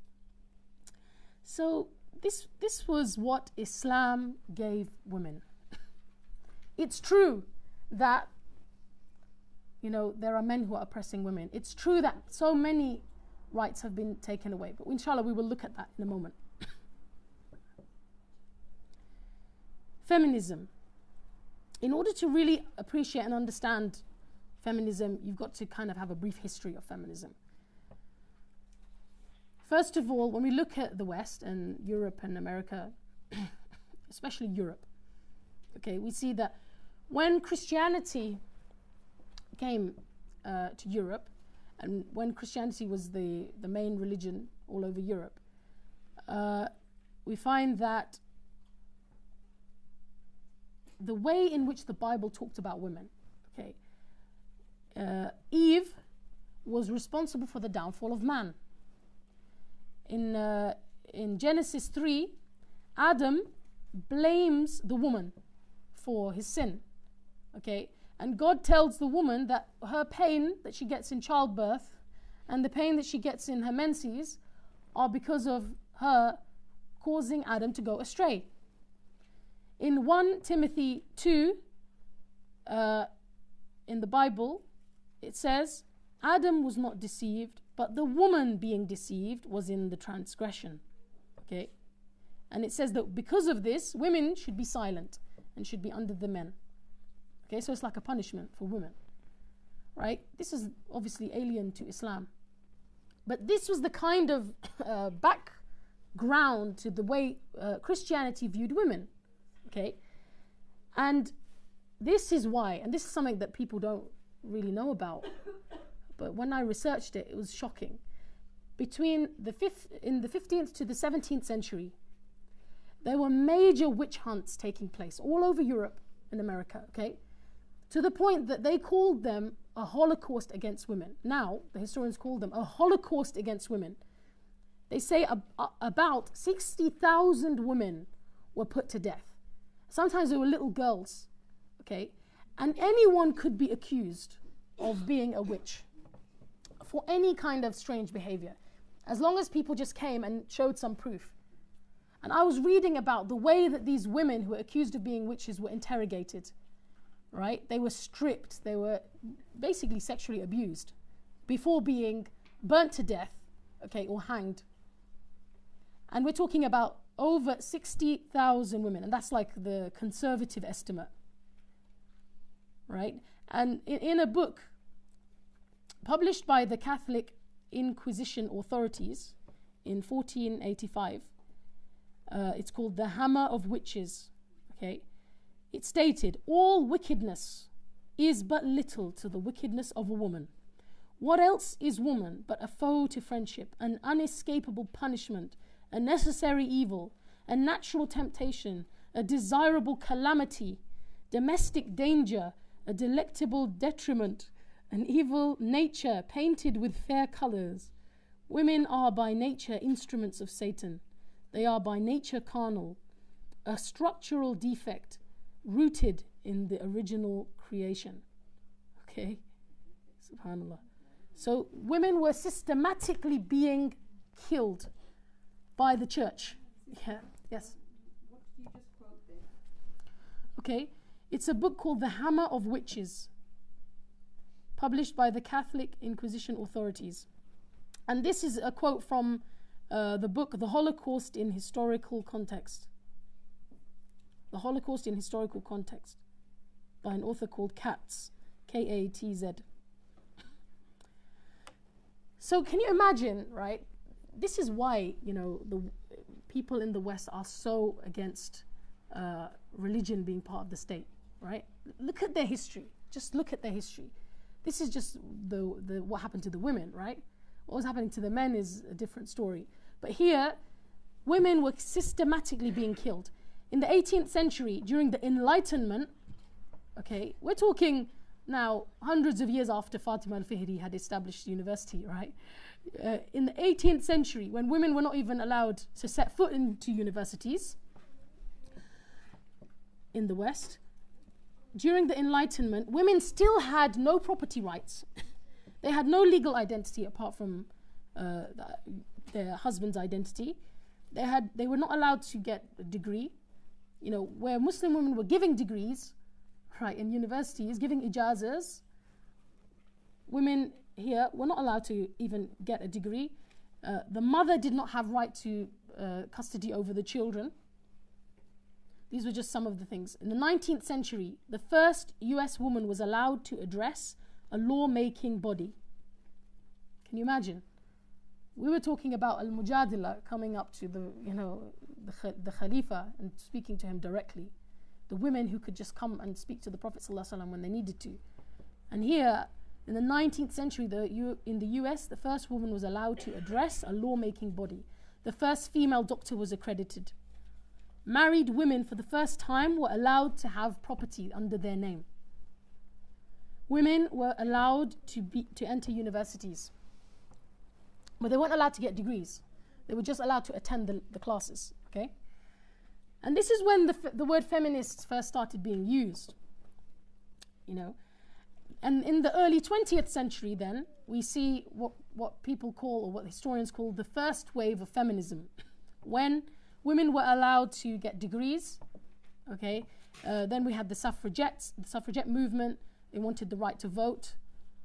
So this was what Islam gave women. It's true that, you know, there are men who are oppressing women. It's true that so many rights have been taken away, but inshallah we will look at that in a moment. Feminism. In order to really appreciate and understand feminism, you've got to kind of have a brief history of feminism. First of all, when we look at the West and Europe and America, especially Europe, okay, we see that when Christianity came to Europe, and when Christianity was the main religion all over Europe, we find that the way in which the Bible talked about women, okay, Eve was responsible for the downfall of man. In Genesis 3, Adam blames the woman for his sin, okay, and God tells the woman that her pain that she gets in childbirth and the pain that she gets in her menses are because of her causing Adam to go astray. In 1 Timothy 2, in the Bible, it says, Adam was not deceived, but the woman being deceived was in the transgression. Okay? And it says that because of this, women should be silent and should be under the men. Okay, so it's like a punishment for women. Right? This is obviously alien to Islam. But this was the kind of background to the way Christianity viewed women. Okay? And this is why, and this is something that people don't really know about, but when I researched it, it was shocking. In the 15th to the 17th century, there were major witch hunts taking place all over Europe and America, okay? To the point that they called them a Holocaust against women. Now, the historians call them a Holocaust against women. They say about 60,000 women were put to death. Sometimes they were little girls, okay? And anyone could be accused of being a witch for any kind of strange behavior, as long as people just came and showed some proof. And I was reading about the way that these women who were accused of being witches were interrogated, right? They were stripped, they were basically sexually abused before being burnt to death, okay, or hanged. And we're talking about over 60,000 women, and that's like the conservative estimate, right? And in a book published by the Catholic Inquisition authorities in 1485, it's called The Hammer of Witches, okay? It stated, all wickedness is but little to the wickedness of a woman. What else is woman but a foe to friendship, an unescapable punishment, a necessary evil, a natural temptation, a desirable calamity, domestic danger, a delectable detriment, an evil nature painted with fair colors. Women are by nature instruments of Satan. They are by nature carnal, a structural defect rooted in the original creation. Okay? Subhanallah. So women were systematically being killed by the church. Yeah. Yes. What did you just quote there? Okay. It's a book called The Hammer of Witches, published by the Catholic Inquisition authorities. And this is a quote from the book The Holocaust in Historical Context. The Holocaust in Historical Context, by an author called Katz, K-A-T-Z. So can you imagine, right? This is why, you know, the people in the West are so against religion being part of the state, right? Look at their history. Just look at their history. This is just what happened to the women, right? What was happening to the men is a different story. But here, women were systematically being killed. In the 18th century, during the Enlightenment, okay, we're talking now hundreds of years after Fatima al-Fihri had established university, right? In the 18th century, when women were not even allowed to set foot into universities in the West, during the Enlightenment, women still had no property rights. They had no legal identity apart from their husband's identity. They were not allowed to get a degree. You know, where Muslim women were giving degrees, right, in universities, giving ijazas, women here were not allowed to even get a degree. The mother did not have right to custody over the children. These were just some of the things. In the 19th century, the first US woman was allowed to address a law-making body. Can you imagine? We were talking about al-Mujadila coming up to the Khalifa and speaking to him directly. The women who could just come and speak to the Prophet ﷺ when they needed to. And here, in the 19th century, in the US, the first woman was allowed to address a law-making body. The first female doctor was accredited. Married women, for the first time, were allowed to have property under their name. Women were allowed to enter universities, but they weren't allowed to get degrees. They were just allowed to attend the classes, okay? And this is when the word feminists first started being used, you know. And in the early 20th century then, we see what people call, or what historians call, the first wave of feminism, when women were allowed to get degrees, okay? Then we had the suffragette movement. They wanted the right to vote.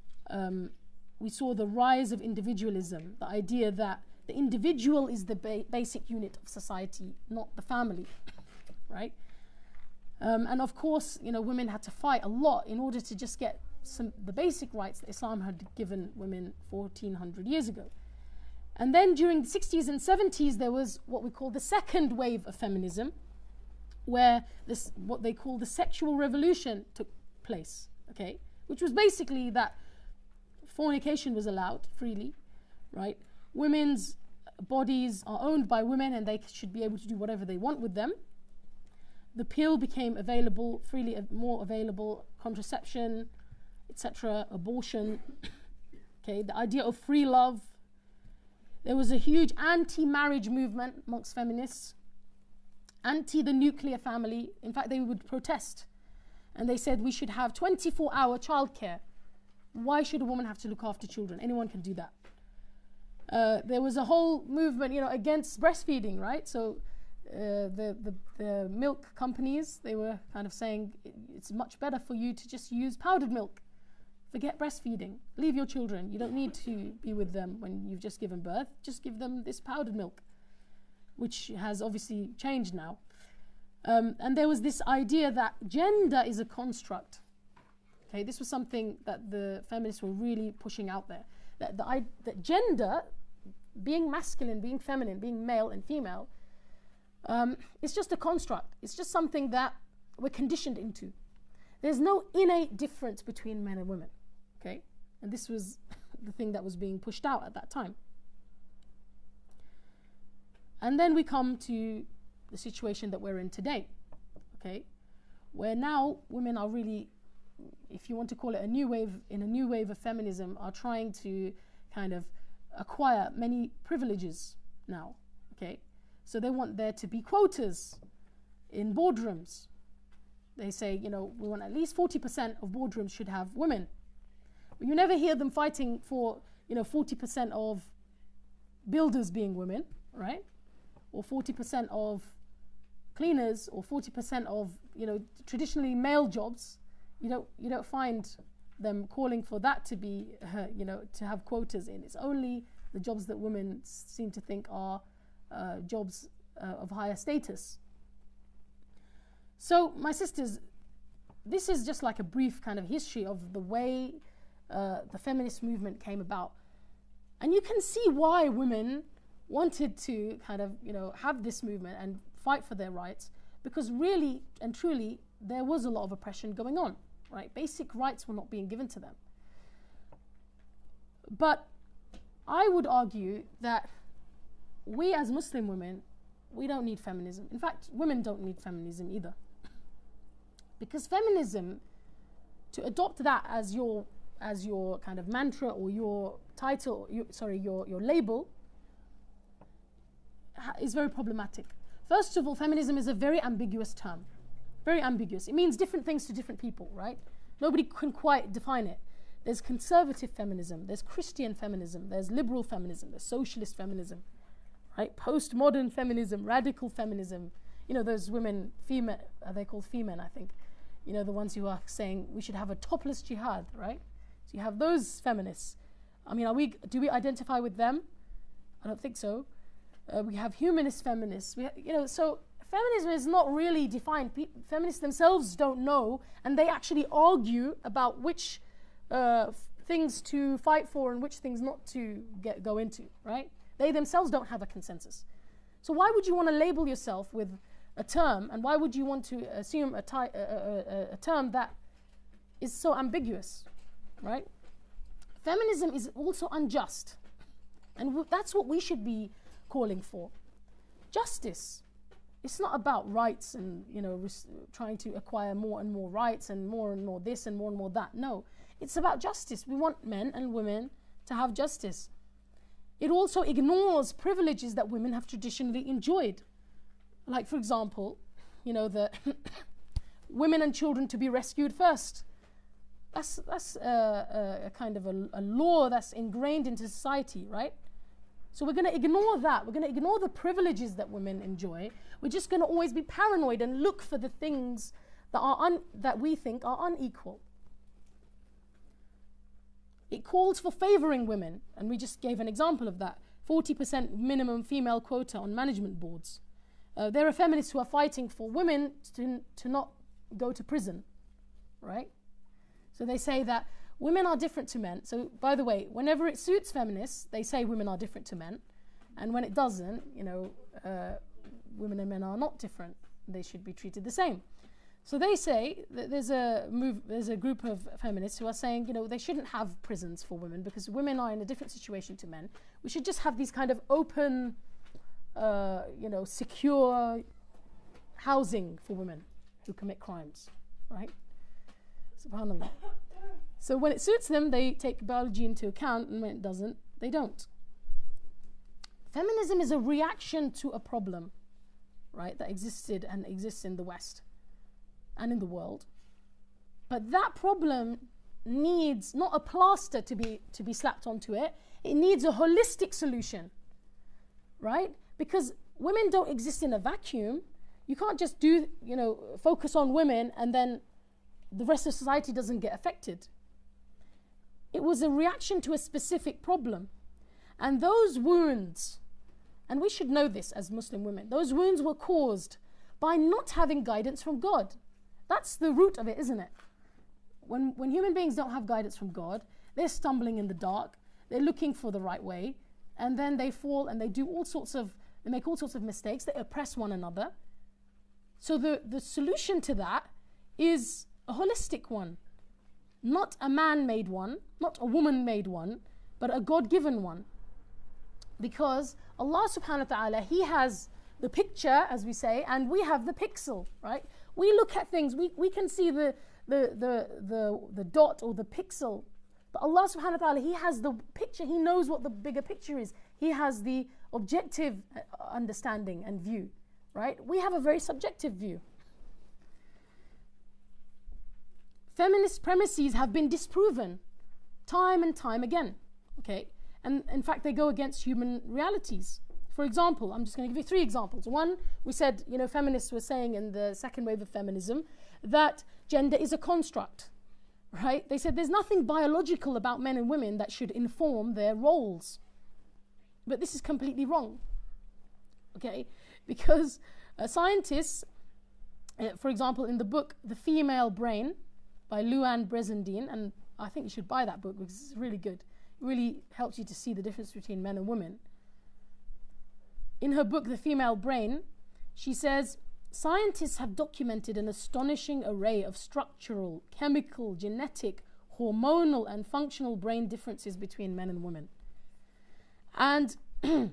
We saw the rise of individualism, the idea that the individual is the basic unit of society, not the family, right? And of course, you know, women had to fight a lot in order to just get the basic rights that Islam had given women 1400 years ago. And then during the 60s and 70s, there was what we call the second wave of feminism, where what they call the sexual revolution took place, okay? Which was basically that fornication was allowed freely, right? Women's bodies are owned by women and they should be able to do whatever they want with them. The pill became available, freely more available, contraception, etc., abortion, okay? The idea of free love. There was a huge anti-marriage movement amongst feminists, anti the nuclear family. In fact, they would protest. And they said we should have 24-hour childcare. Why should a woman have to look after children? Anyone can do that. There was a whole movement, you know, against breastfeeding, right? So the milk companies, they were kind of saying it's much better for you to just use powdered milk Forget breastfeeding. Leave your children. You don't need to be with them when you've just given birth. Just give them this powdered milk, which has obviously changed now. And there was this idea that gender is a construct. Okay, this was something that the feminists were really pushing out there. That gender, being masculine, being feminine, being male and female, it's just a construct. It's just something that we're conditioned into. There's no innate difference between men and women. Okay, and this was the thing that was being pushed out at that time. And then we come to the situation that we're in today, okay, where now women are really, if you want to call it a new wave of feminism, are trying to kind of acquire many privileges now, okay. So they want there to be quotas in boardrooms. They say, we want at least 40% of boardrooms should have women. But you never hear them fighting for, 40% of builders being women, right? Or 40% of cleaners, or 40% of, traditionally male jobs. You don't find them calling for that to be, to have quotas in. It's only the jobs that women seem to think are jobs of higher status. So, my sisters, this is just like a brief kind of history of the way the feminist movement came about. And you can see why women wanted to kind of, have this movement and fight for their rights, because really and truly there was a lot of oppression going on, right? Basic rights were not being given to them. But I would argue that we as Muslim women, we don't need feminism. In fact, women don't need feminism either. Because feminism, to adopt that as your kind of mantra or your title, your label, is very problematic. First of all, feminism is a very ambiguous term. Very ambiguous. It means different things to different people, right? Nobody can quite define it. There's conservative feminism, there's Christian feminism, there's liberal feminism, there's socialist feminism, right? Postmodern feminism, radical feminism. Those women, are they called female, I think? The ones who are saying we should have a topless jihad, right? So you have those feminists. I mean, do we identify with them? I don't think so. We have humanist feminists. So feminism is not really defined. Feminists themselves don't know, and they actually argue about which things to fight for and which things not to go into, right? They themselves don't have a consensus. So why would you want to label yourself with a term, and why would you want to assume a term that is so ambiguous, right? Feminism is also unjust, and that's what we should be calling for. Justice. It's not about rights and trying to acquire more and more rights and more this and more that. No, it's about justice. We want men and women to have justice. It also ignores privileges that women have traditionally enjoyed. Like, for example, the women and children to be rescued first. That's a kind of a law that's ingrained into society, right? So we're going to ignore that. We're going to ignore the privileges that women enjoy. We're just going to always be paranoid and look for the things that we think are unequal. It calls for favoring women, and we just gave an example of that. 40% minimum female quota on management boards. There are feminists who are fighting for women to not go to prison, right? So they say that women are different to men. So, by the way, whenever it suits feminists, they say women are different to men. And when it doesn't, women and men are not different. They should be treated the same. So they say that there's a group of feminists who are saying, they shouldn't have prisons for women because women are in a different situation to men. We should just have these kind of open, secure housing for women who commit crimes, right? SubhanAllah. So when it suits them, they take biology into account, and when it doesn't, they don't. Feminism is a reaction to a problem, right, that existed and exists in the West and in the world. But that problem needs not a plaster to be slapped onto it. It needs a holistic solution, right? Because women don't exist in a vacuum. You can't just focus on women and then the rest of society doesn't get affected. It was a reaction to a specific problem. And those wounds, and we should know this as Muslim women, those wounds were caused by not having guidance from God. That's the root of it, isn't it? When human beings don't have guidance from God, they're stumbling in the dark, they're looking for the right way, and then they fall and they make all sorts of mistakes, they oppress one another. So the solution to that is a holistic one. Not a man-made one, not a woman-made one, but a God-given one. Because Allah subhanahu wa ta'ala, He has the picture, as we say, and we have the pixel, right? We look at things, we can see the dot or the pixel. But Allah subhanahu wa ta'ala, He has the picture, He knows what the bigger picture is. He has the objective understanding and view, right? We have a very subjective view. Feminist premises have been disproven time and time again, okay? And in fact, they go against human realities. For example, I'm just going to give you 3 examples. One, we said, feminists were saying in the second wave of feminism that gender is a construct, right? They said there's nothing biological about men and women that should inform their roles. But this is completely wrong, okay? Because scientists, for example, in the book The Female Brain by Luann Bresendine, and I think you should buy that book because it's really good. It really helps you to see the difference between men and women. In her book, The Female Brain, she says, scientists have documented an astonishing array of structural, chemical, genetic, hormonal, and functional brain differences between men and women. And in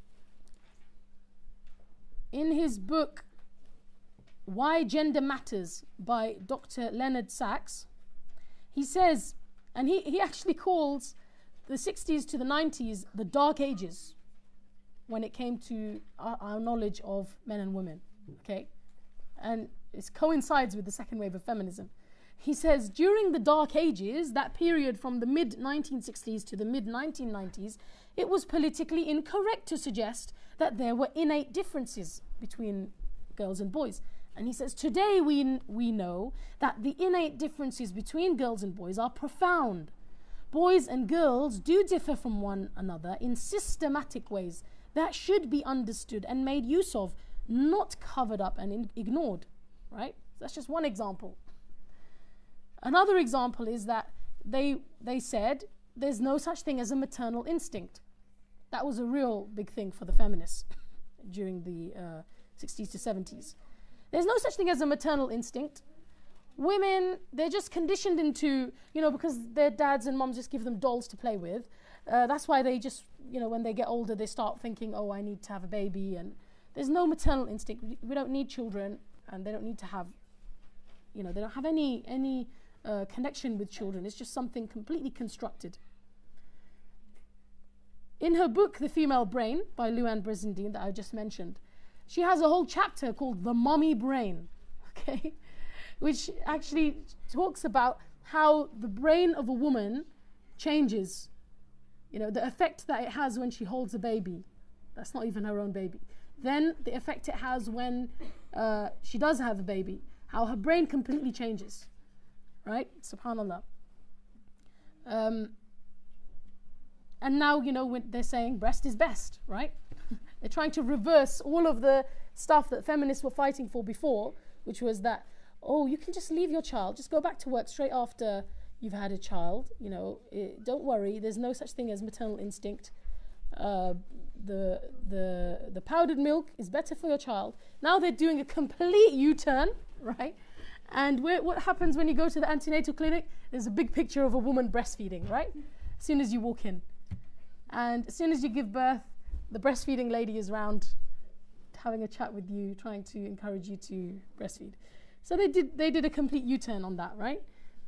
his book, Why Gender Matters by Dr. Leonard Sachs, he says, and he actually calls the 60s to the 90s the dark ages when it came to our knowledge of men and women, okay? And it coincides with the second wave of feminism. He says, during the dark ages, that period from the mid-1960s to the mid-1990s, it was politically incorrect to suggest that there were innate differences between girls and boys. And he says, today we know that the innate differences between girls and boys are profound. Boys and girls do differ from one another in systematic ways that should be understood and made use of, not covered up and ignored, right? That's just one example. Another example is that they said there's no such thing as a maternal instinct. That was a real big thing for the feminists during the 60s to 70s. There's no such thing as a maternal instinct. Women, they're just conditioned into, because their dads and moms just give them dolls to play with. That's why they just, when they get older, they start thinking, oh, I need to have a baby. And there's no maternal instinct. We don't need children, and they don't need to have, they don't have any connection with children. It's just something completely constructed. In her book, The Female Brain, by Luann Bresendine, that I just mentioned, she has a whole chapter called The Mommy Brain, okay? Which actually talks about how the brain of a woman changes. The effect that it has when she holds a baby. That's not even her own baby. Then the effect it has when she does have a baby. How her brain completely changes. Right? SubhanAllah. And now, when they're saying breast is best, right? They're trying to reverse all of the stuff that feminists were fighting for before, which was that, oh, you can just leave your child, just go back to work straight after you've had a child, don't worry, there's no such thing as maternal instinct. The powdered milk is better for your child. Now they're doing a complete U-turn, right? And what happens when you go to the antenatal clinic? There's a big picture of a woman breastfeeding, right? As soon as you walk in. And as soon as you give birth, the breastfeeding lady is around having a chat with you, trying to encourage you to breastfeed. So they did a complete U-turn on that, right?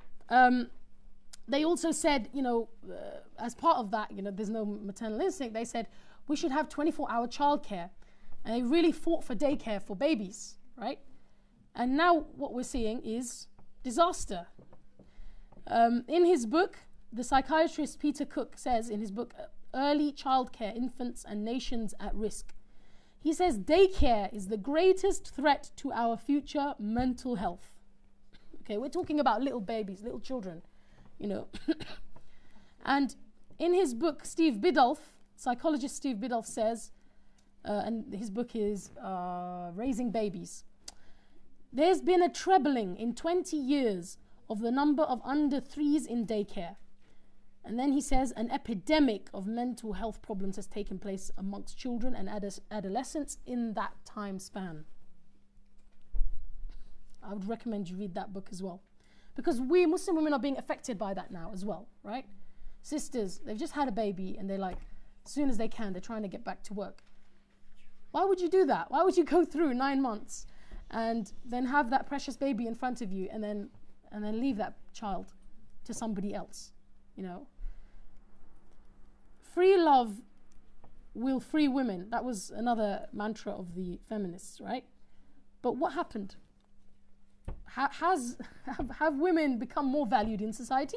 They also said, as part of that, there's no maternal instinct. They said we should have 24-hour childcare. And they really fought for daycare for babies, right? And now what we're seeing is disaster. In his book, the psychiatrist Peter Cook says in his book, Early Childcare, Infants and Nations at Risk, he says daycare is the greatest threat to our future mental health. Okay, we're talking about little babies, little children, And in his book, Steve Biddulph, psychologist Steve Biddulph says, and his book is Raising Babies, there's been a trebling in 20 years of the number of under 3s in daycare. And then he says an epidemic of mental health problems has taken place amongst children and adolescents in that time span. I would recommend you read that book as well. Because we Muslim women are being affected by that now as well, right? Sisters, they've just had a baby and they're like, as soon as they can, they're trying to get back to work. Why would you do that? Why would you go through 9 months and then have that precious baby in front of you and then leave that child to somebody else? You know, free love will free women. That was another mantra of the feminists, right? But what happened? Have women become more valued in society?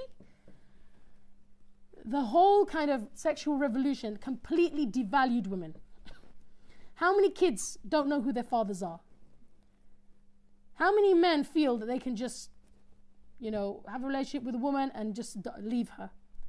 The whole kind of sexual revolution completely devalued women. How many kids don't know who their fathers are? How many men feel that they can just, you know, have a relationship with a woman and just leave her?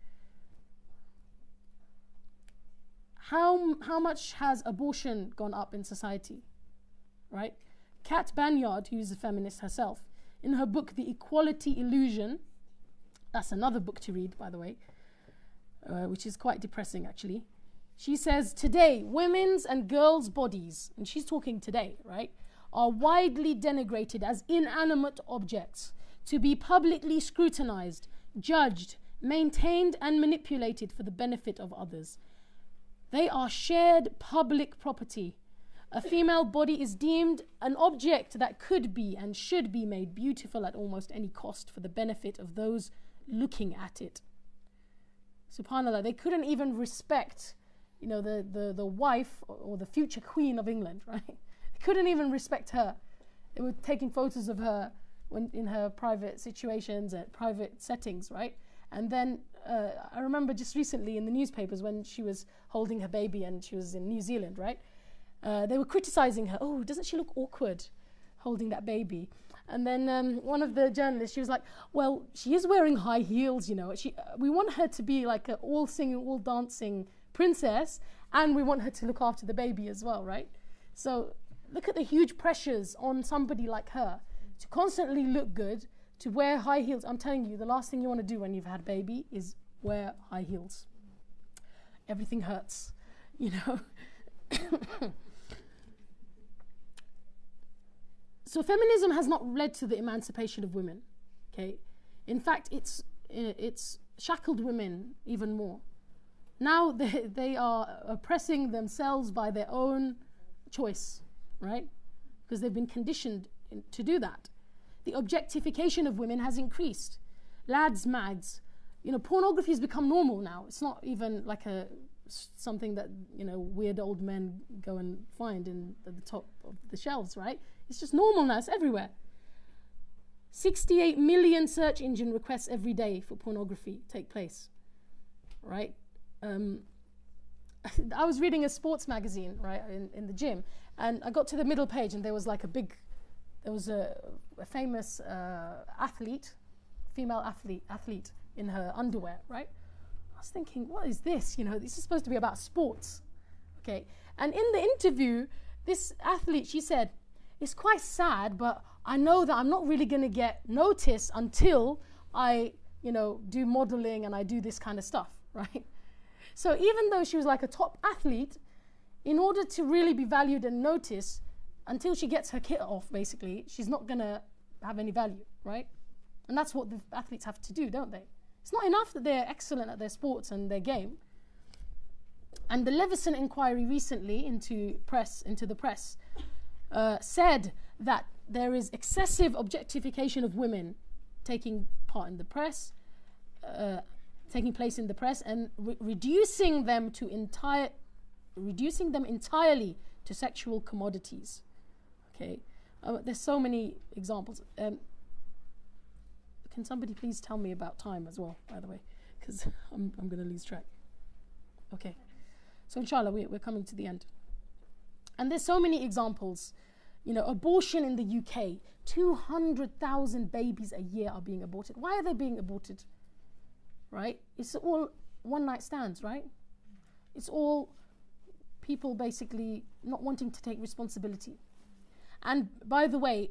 How much has abortion gone up in society, right? Kat Banyard, who's a feminist herself, in her book The Equality Illusion, that's another book to read, by the way, which is quite depressing actually. She says, today, women's and girls' bodies, and she's talking today, right, are widely denigrated as inanimate objects to be publicly scrutinized, judged, maintained and manipulated for the benefit of others. They are shared public property. A female body is deemed an object that could be and should be made beautiful at almost any cost for the benefit of those looking at it. SubhanAllah, they couldn't even respect, you know, the wife or the future queen of England, right? They couldn't even respect her. They were taking photos of her when in her private situations and private settings, right? And then I remember just recently in the newspapers when she was holding her baby and she was in New Zealand, right? They were criticizing her. Oh, doesn't she look awkward holding that baby? And then one of the journalists, she was like, well, she is wearing high heels, you know. We want her to be like an all-singing, all-dancing princess, and we want her to look after the baby as well, right? So look at the huge pressures on somebody like her to constantly look good, to wear high heels. I'm telling you, the last thing you want to do when you've had a baby is wear high heels. Everything hurts, you know. So feminism has not led to the emancipation of women, okay? In fact, it's shackled women even more. Now they are oppressing themselves by their own choice, right? Because they've been conditioned to do that. The objectification of women has increased. Lads' mags, you know, pornography has become normal now. It's not even like something that, you know, weird old men go and find at the top of the shelves, right? It's just normal now. It's everywhere. 68 million search engine requests every day for pornography take place, right? I was reading a sports magazine, right, in the gym, and I got to the middle page, and there was like there was a famous athlete, female athlete in her underwear, right? I was thinking, what is this? You know, this is supposed to be about sports, okay? And in the interview, this athlete, she said, it's quite sad, but I know that I'm not really going to get noticed until I, you know, do modeling and I do this kind of stuff, right? So even though she was like a top athlete, in order to really be valued and noticed, until she gets her kit off, basically, she's not going to have any value, right? And that's what the athletes have to do, don't they? It's not enough that they're excellent at their sports and their game. And the Leveson inquiry recently into the press said that there is excessive objectification of women taking part in the press, taking place in the press, and reducing them entirely to sexual commodities. Okay, there's so many examples. Can somebody please tell me about time as well, by the way, because I'm going to lose track. Okay, so inshallah we're coming to the end. And there's so many examples. You know, abortion in the UK, 200,000 babies a year are being aborted. Why are they being aborted? Right? It's all one night stands, right? It's all people basically not wanting to take responsibility. And by the way,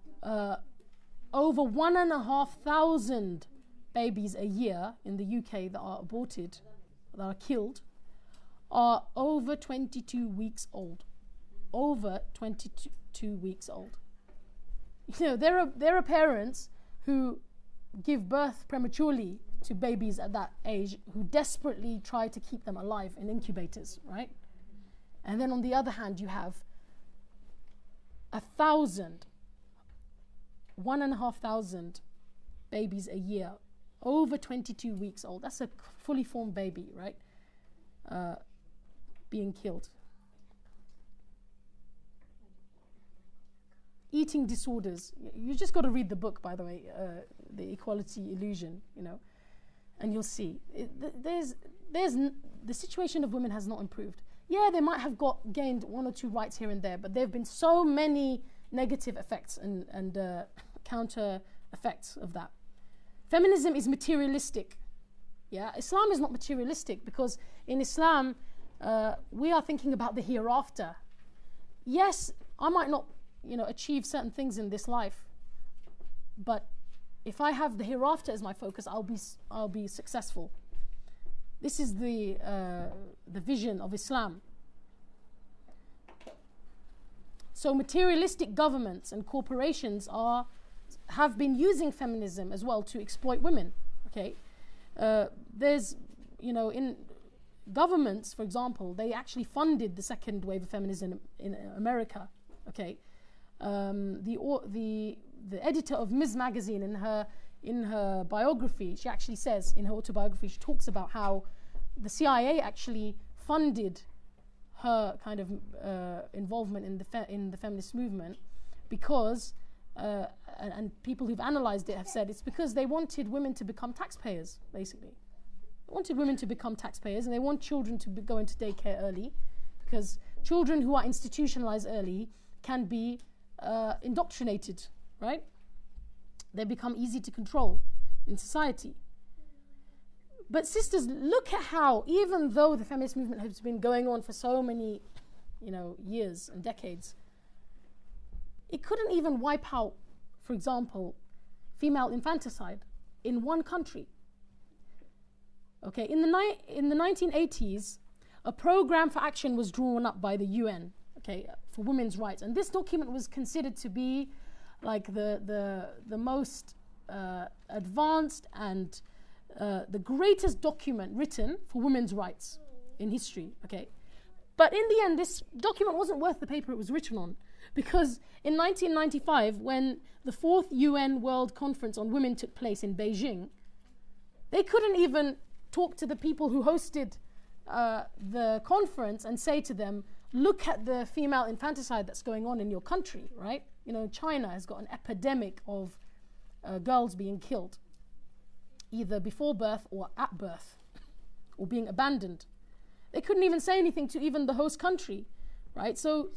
over 1,500 babies a year in the UK that are aborted, that are killed, are over 22 weeks old. Over 22 weeks old. You know, there are parents who give birth prematurely to babies at that age who desperately try to keep them alive in incubators, right? And then on the other hand, you have 1,500 babies a year over 22 weeks old. That's a fully formed baby, right? Being killed. Eating disorders. You just got to read the book, by the way, The Equality Illusion, you know, and you'll see. The situation of women has not improved. Yeah, they might have gained one or two rights here and there, but there have been so many negative effects and counter effects of that. Feminism is materialistic. Yeah, Islam is not materialistic, because in Islam, we are thinking about the hereafter. Yes, I might not, achieve certain things in this life, but if I have the hereafter as my focus, I'll be successful. This is the vision of Islam. So materialistic governments and corporations have been using feminism as well to exploit women. Okay, there's in governments, for example, they actually funded the second wave of feminism in America. Okay, the editor of Ms. Magazine in her biography, she actually says, in her autobiography, she talks about how the CIA actually funded her kind of involvement in the feminist movement, because and people who've analyzed it have said it's because they wanted women to become taxpayers, basically. They wanted women to become taxpayers, and they want children to go into daycare early, because children who are institutionalized early can be indoctrinated, right? They become easy to control in society. But sisters, look at how, even though the feminist movement has been going on for so many, years and decades, it couldn't even wipe out, for example, female infanticide in one country. Okay, in the 1980s, a program for action was drawn up by the UN, okay, for women's rights, and this document was considered to be like the most advanced and the greatest document written for women's rights in history. Okay, but in the end, this document wasn't worth the paper it was written on, because in 1995, when the 4th UN World Conference on Women took place in Beijing, they couldn't even talk to the people who hosted the conference and say to them, look at the female infanticide that's going on in your country, right? China has got an epidemic of girls being killed, either before birth or at birth, or being abandoned. They couldn't even say anything to even the host country, right? So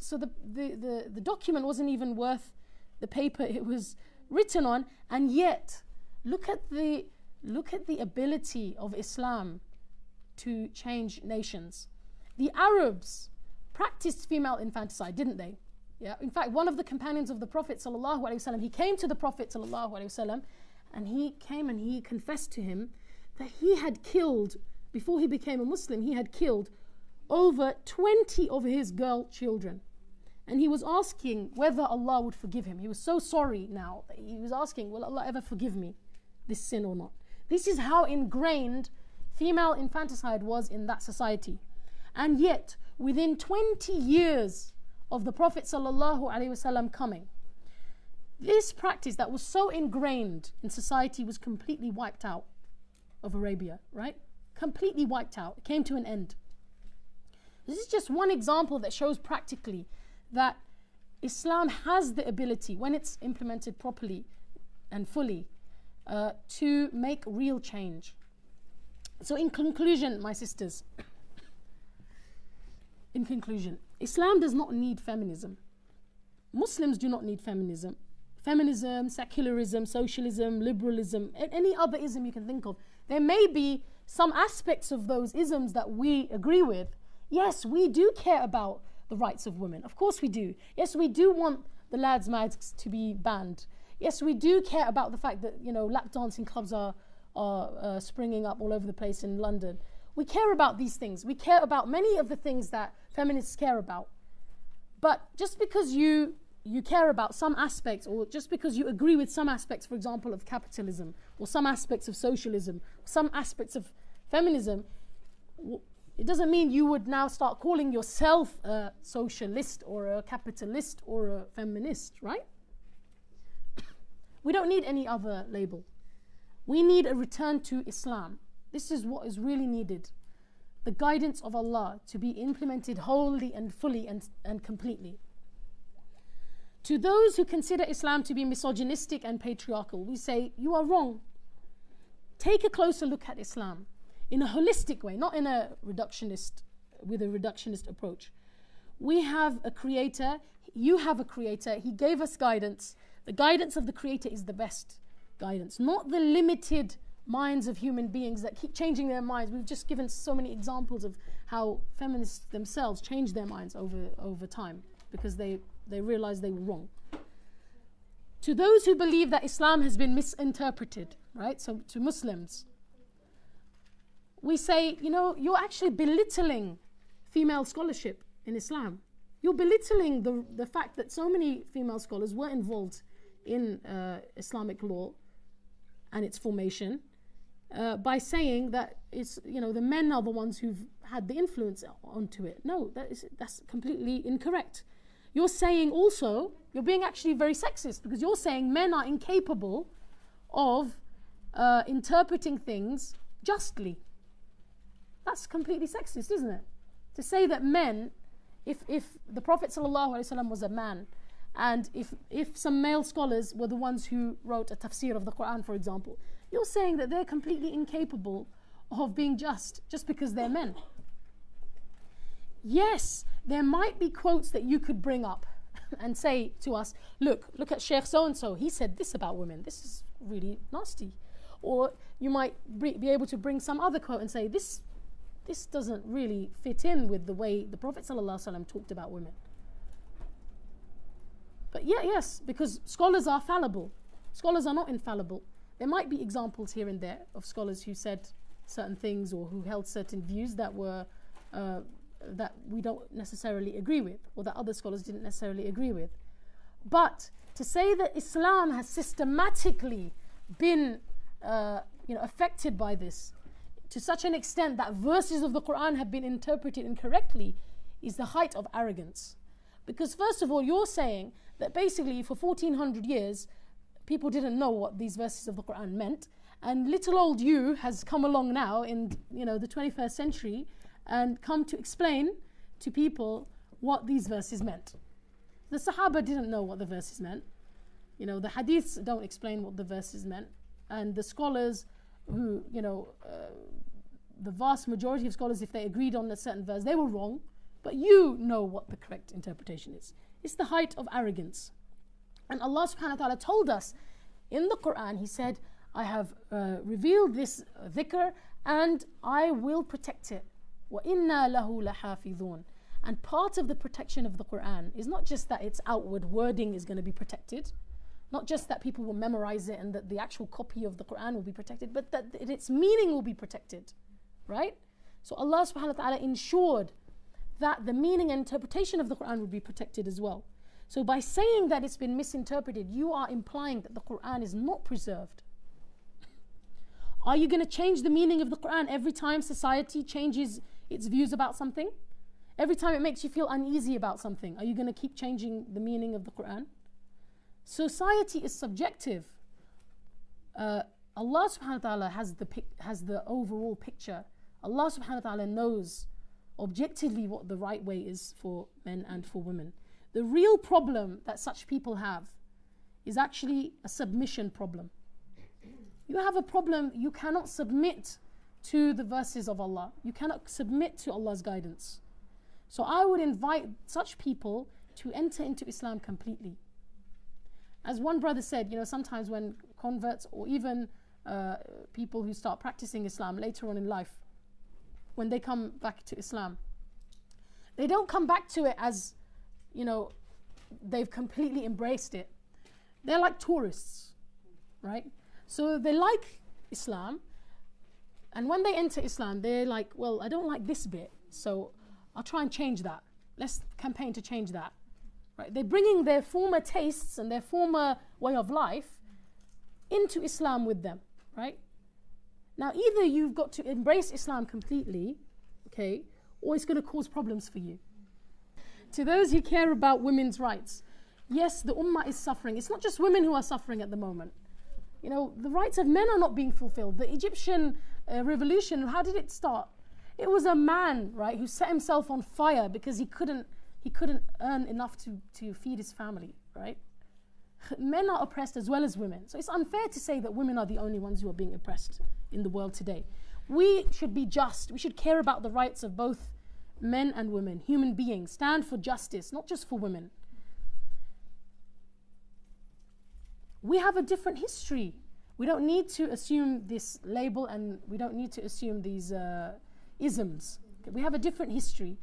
the document wasn't even worth the paper it was written on, and yet look at the ability of Islam to change nations. The Arabs practiced female infanticide, didn't they? Yeah. In fact, one of the companions of the Prophet ﷺ, he came to the Prophet ﷺ, and he came and he confessed to him that he had killed, before he became a Muslim, he had killed over 20 of his girl children. And he was asking whether Allah would forgive him. He was so sorry now. He was asking, will Allah ever forgive me this sin or not? This is how ingrained female infanticide was in that society. And yet, within 20 years of the Prophet ﷺ coming, this practice that was so ingrained in society was completely wiped out of Arabia, right? Completely wiped out. It came to an end. This is just one example that shows practically that Islam has the ability, when it's implemented properly and fully, to make real change. So in conclusion, my sisters, in conclusion, Islam does not need feminism. Muslims do not need feminism. Feminism, secularism, socialism, liberalism, any other ism you can think of. There may be some aspects of those isms that we agree with, yes, we do care about the rights of women. Of course we do. Yes, we do want the lads' mags to be banned. Yes, we do care about the fact that, lap dancing clubs are springing up all over the place in London. We care about these things. We care about many of the things that feminists care about. But just because you care about some aspects, or just because you agree with some aspects, for example, of capitalism, or some aspects of socialism, some aspects of feminism, it doesn't mean you would now start calling yourself a socialist or a capitalist or a feminist, right? We don't need any other label. We need a return to Islam. This is what is really needed. The guidance of Allah to be implemented wholly and fully and completely. To those who consider Islam to be misogynistic and patriarchal, we say, you are wrong. Take a closer look at Islam in a holistic way, not in with a reductionist approach. We have a creator, you have a creator, he gave us guidance. The guidance of the creator is the best guidance, not the limited minds of human beings that keep changing their minds. We've just given so many examples of how feminists themselves change their minds over time because they realized they were wrong. To those who believe that Islam has been misinterpreted, right? So to Muslims, we say, you're actually belittling female scholarship in Islam. You're belittling the fact that so many female scholars were involved in Islamic law and its formation by saying that it's, the men are the ones who've had the influence onto it. No, that's completely incorrect. You're saying also, you're being actually very sexist because you're saying men are incapable of interpreting things justly. That's completely sexist, isn't it? To say that men, if the Prophet ﷺ was a man, and if some male scholars were the ones who wrote a tafsir of the Quran, for example, you're saying that they're completely incapable of being just because they're men. Yes, there might be quotes that you could bring up and say to us, look at Sheikh so-and-so, he said this about women, this is really nasty. Or you might be able to bring some other quote and say, this doesn't really fit in with the way the Prophet ﷺ talked about women. But yes, because scholars are fallible. Scholars are not infallible. There might be examples here and there of scholars who said certain things or who held certain views that were that we don't necessarily agree with, or that other scholars didn't necessarily agree with. But to say that Islam has systematically been affected by this to such an extent that verses of the Quran have been interpreted incorrectly is the height of arrogance. Because first of all, you're saying that basically for 1400 years people didn't know what these verses of the Quran meant, and little old you has come along now in the 21st century and come to explain to people what these verses meant. The Sahaba didn't know what the verses meant. The hadiths don't explain what the verses meant, and the scholars who, the vast majority of scholars, if they agreed on a certain verse, they were wrong, but you know what the correct interpretation is. It's the height of arrogance. And Allah subhanahu wa ta'ala told us in the Quran, He said, I have revealed this dhikr and I will protect it. وَإِنَّا لَهُ لَحَافِظُونَ. And part of the protection of the Quran is not just that its outward wording is going to be protected, not just that people will memorize it and that the actual copy of the Quran will be protected, but that its meaning will be protected, right? So Allah subhanahu wa ta'ala ensured that the meaning and interpretation of the Quran would be protected as well. So by saying that it's been misinterpreted, you are implying that the Quran is not preserved. Are you going to change the meaning of the Quran every time society changes its views about something? Every time it makes you feel uneasy about something, are you going to keep changing the meaning of the Quran? Society is subjective. Allah subhanahu wa ta'ala has the overall picture. Allah subhanahu wa ta'ala knows objectively what the right way is for men and for women. The real problem that such people have is actually a submission problem. You have a problem, you cannot submit to the verses of Allah. You cannot submit to Allah's guidance. So I would invite such people to enter into Islam completely. As one brother said, sometimes when converts or even people who start practicing Islam later on in life, when they come back to Islam, they don't come back to it as, you know, they've completely embraced it. They're like tourists, right? So they like Islam, and when they enter Islam, they're like, well, I don't like this bit, so I'll try and change that. Let's campaign to change that. Right? They're bringing their former tastes and their former way of life into Islam with them, right? Now, either you've got to embrace Islam completely, okay, or it's going to cause problems for you. To those who care about women's rights, yes, the ummah is suffering. It's not just women who are suffering at the moment. You know, the rights of men are not being fulfilled. The Egyptian revolution, how did it start? It was a man, right, who set himself on fire because he couldn't earn enough to feed his family, right? Men are oppressed as well as women. So it's unfair to say that women are the only ones who are being oppressed in the world today. We should be just. We should care about the rights of both men and women, human beings. Stand for justice, not just for women. We have a different history. We don't need to assume this label, and we don't need to assume these isms. We have a different history.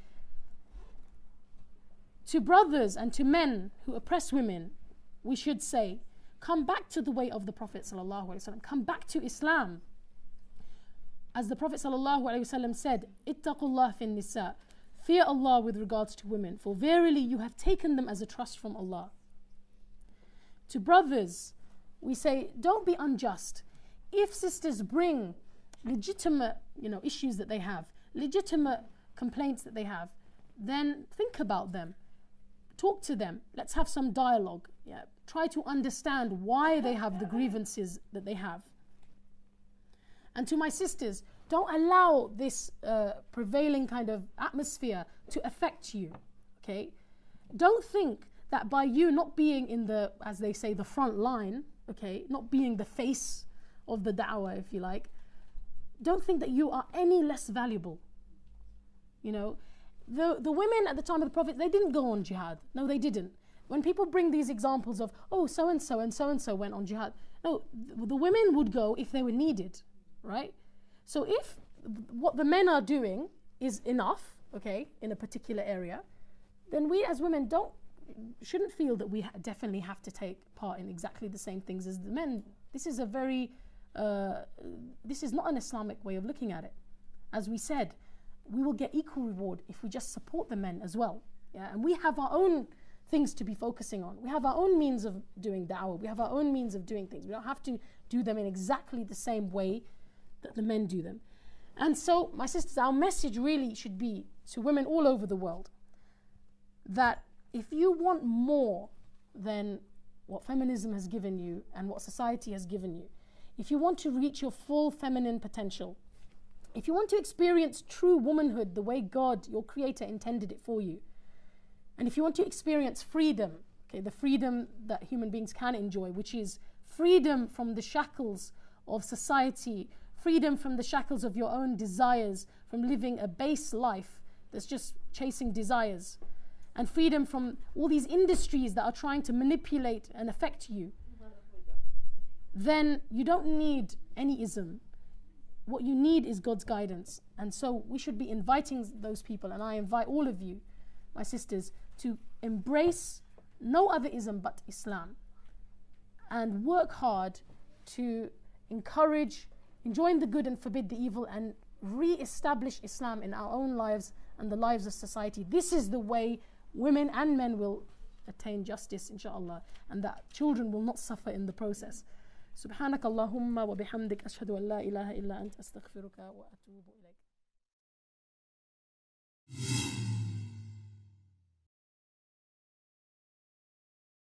To brothers and to men who oppress women, we should say, come back to the way of the Prophet ﷺ. Come back to Islam. As the Prophet ﷺ said, ittaqullah fin nisa. Fear Allah with regards to women, for verily you have taken them as a trust from Allah. To brothers, we say, don't be unjust. If sisters bring legitimate, issues that they have, legitimate complaints that they have, then think about them. Talk to them. Let's have some dialogue. Yeah. Try to understand why they have the grievances that they have. And to my sisters, don't allow this prevailing kind of atmosphere to affect you. Okay? Don't think that by you not being in the, as they say, the front line, okay, not being the face of the da'wah, if you like, don't think that you are any less valuable. You know, the women at the time of the Prophet, they didn't go on jihad. No, they didn't. When people bring these examples of, oh, so-and-so and so-and-so went on jihad. No, the women would go if they were needed, right? So if what the men are doing is enough, okay, in a particular area, then we as women shouldn't feel that we definitely have to take part in exactly the same things as the men. This is this is not an Islamic way of looking at it. As we said, we will get equal reward if we just support the men as well. Yeah? And we have our own things to be focusing on. We have our own means of doing da'wah. We have our own means of doing things. We don't have to do them in exactly the same way that the men do them. And so, my sisters, our message really should be to women all over the world that if you want more than what feminism has given you and what society has given you, if you want to reach your full feminine potential, if you want to experience true womanhood the way God, your Creator, intended it for you, and if you want to experience freedom, okay, the freedom that human beings can enjoy, which is freedom from the shackles of society, freedom from the shackles of your own desires, from living a base life that's just chasing desires, and freedom from all these industries that are trying to manipulate and affect you, then you don't need any ism. What you need is God's guidance. And so we should be inviting those people, and I invite all of you, my sisters, to embrace no other ism but Islam, and work hard to encourage, enjoin the good and forbid the evil, and re-establish Islam in our own lives and the lives of society. This is the way women and men will attain justice, inshallah, and that children will not suffer in the process. سبحانك اللهم وبحمدك أشهد أن لا إله إلا أنت أستغفرك وأتوب إليك.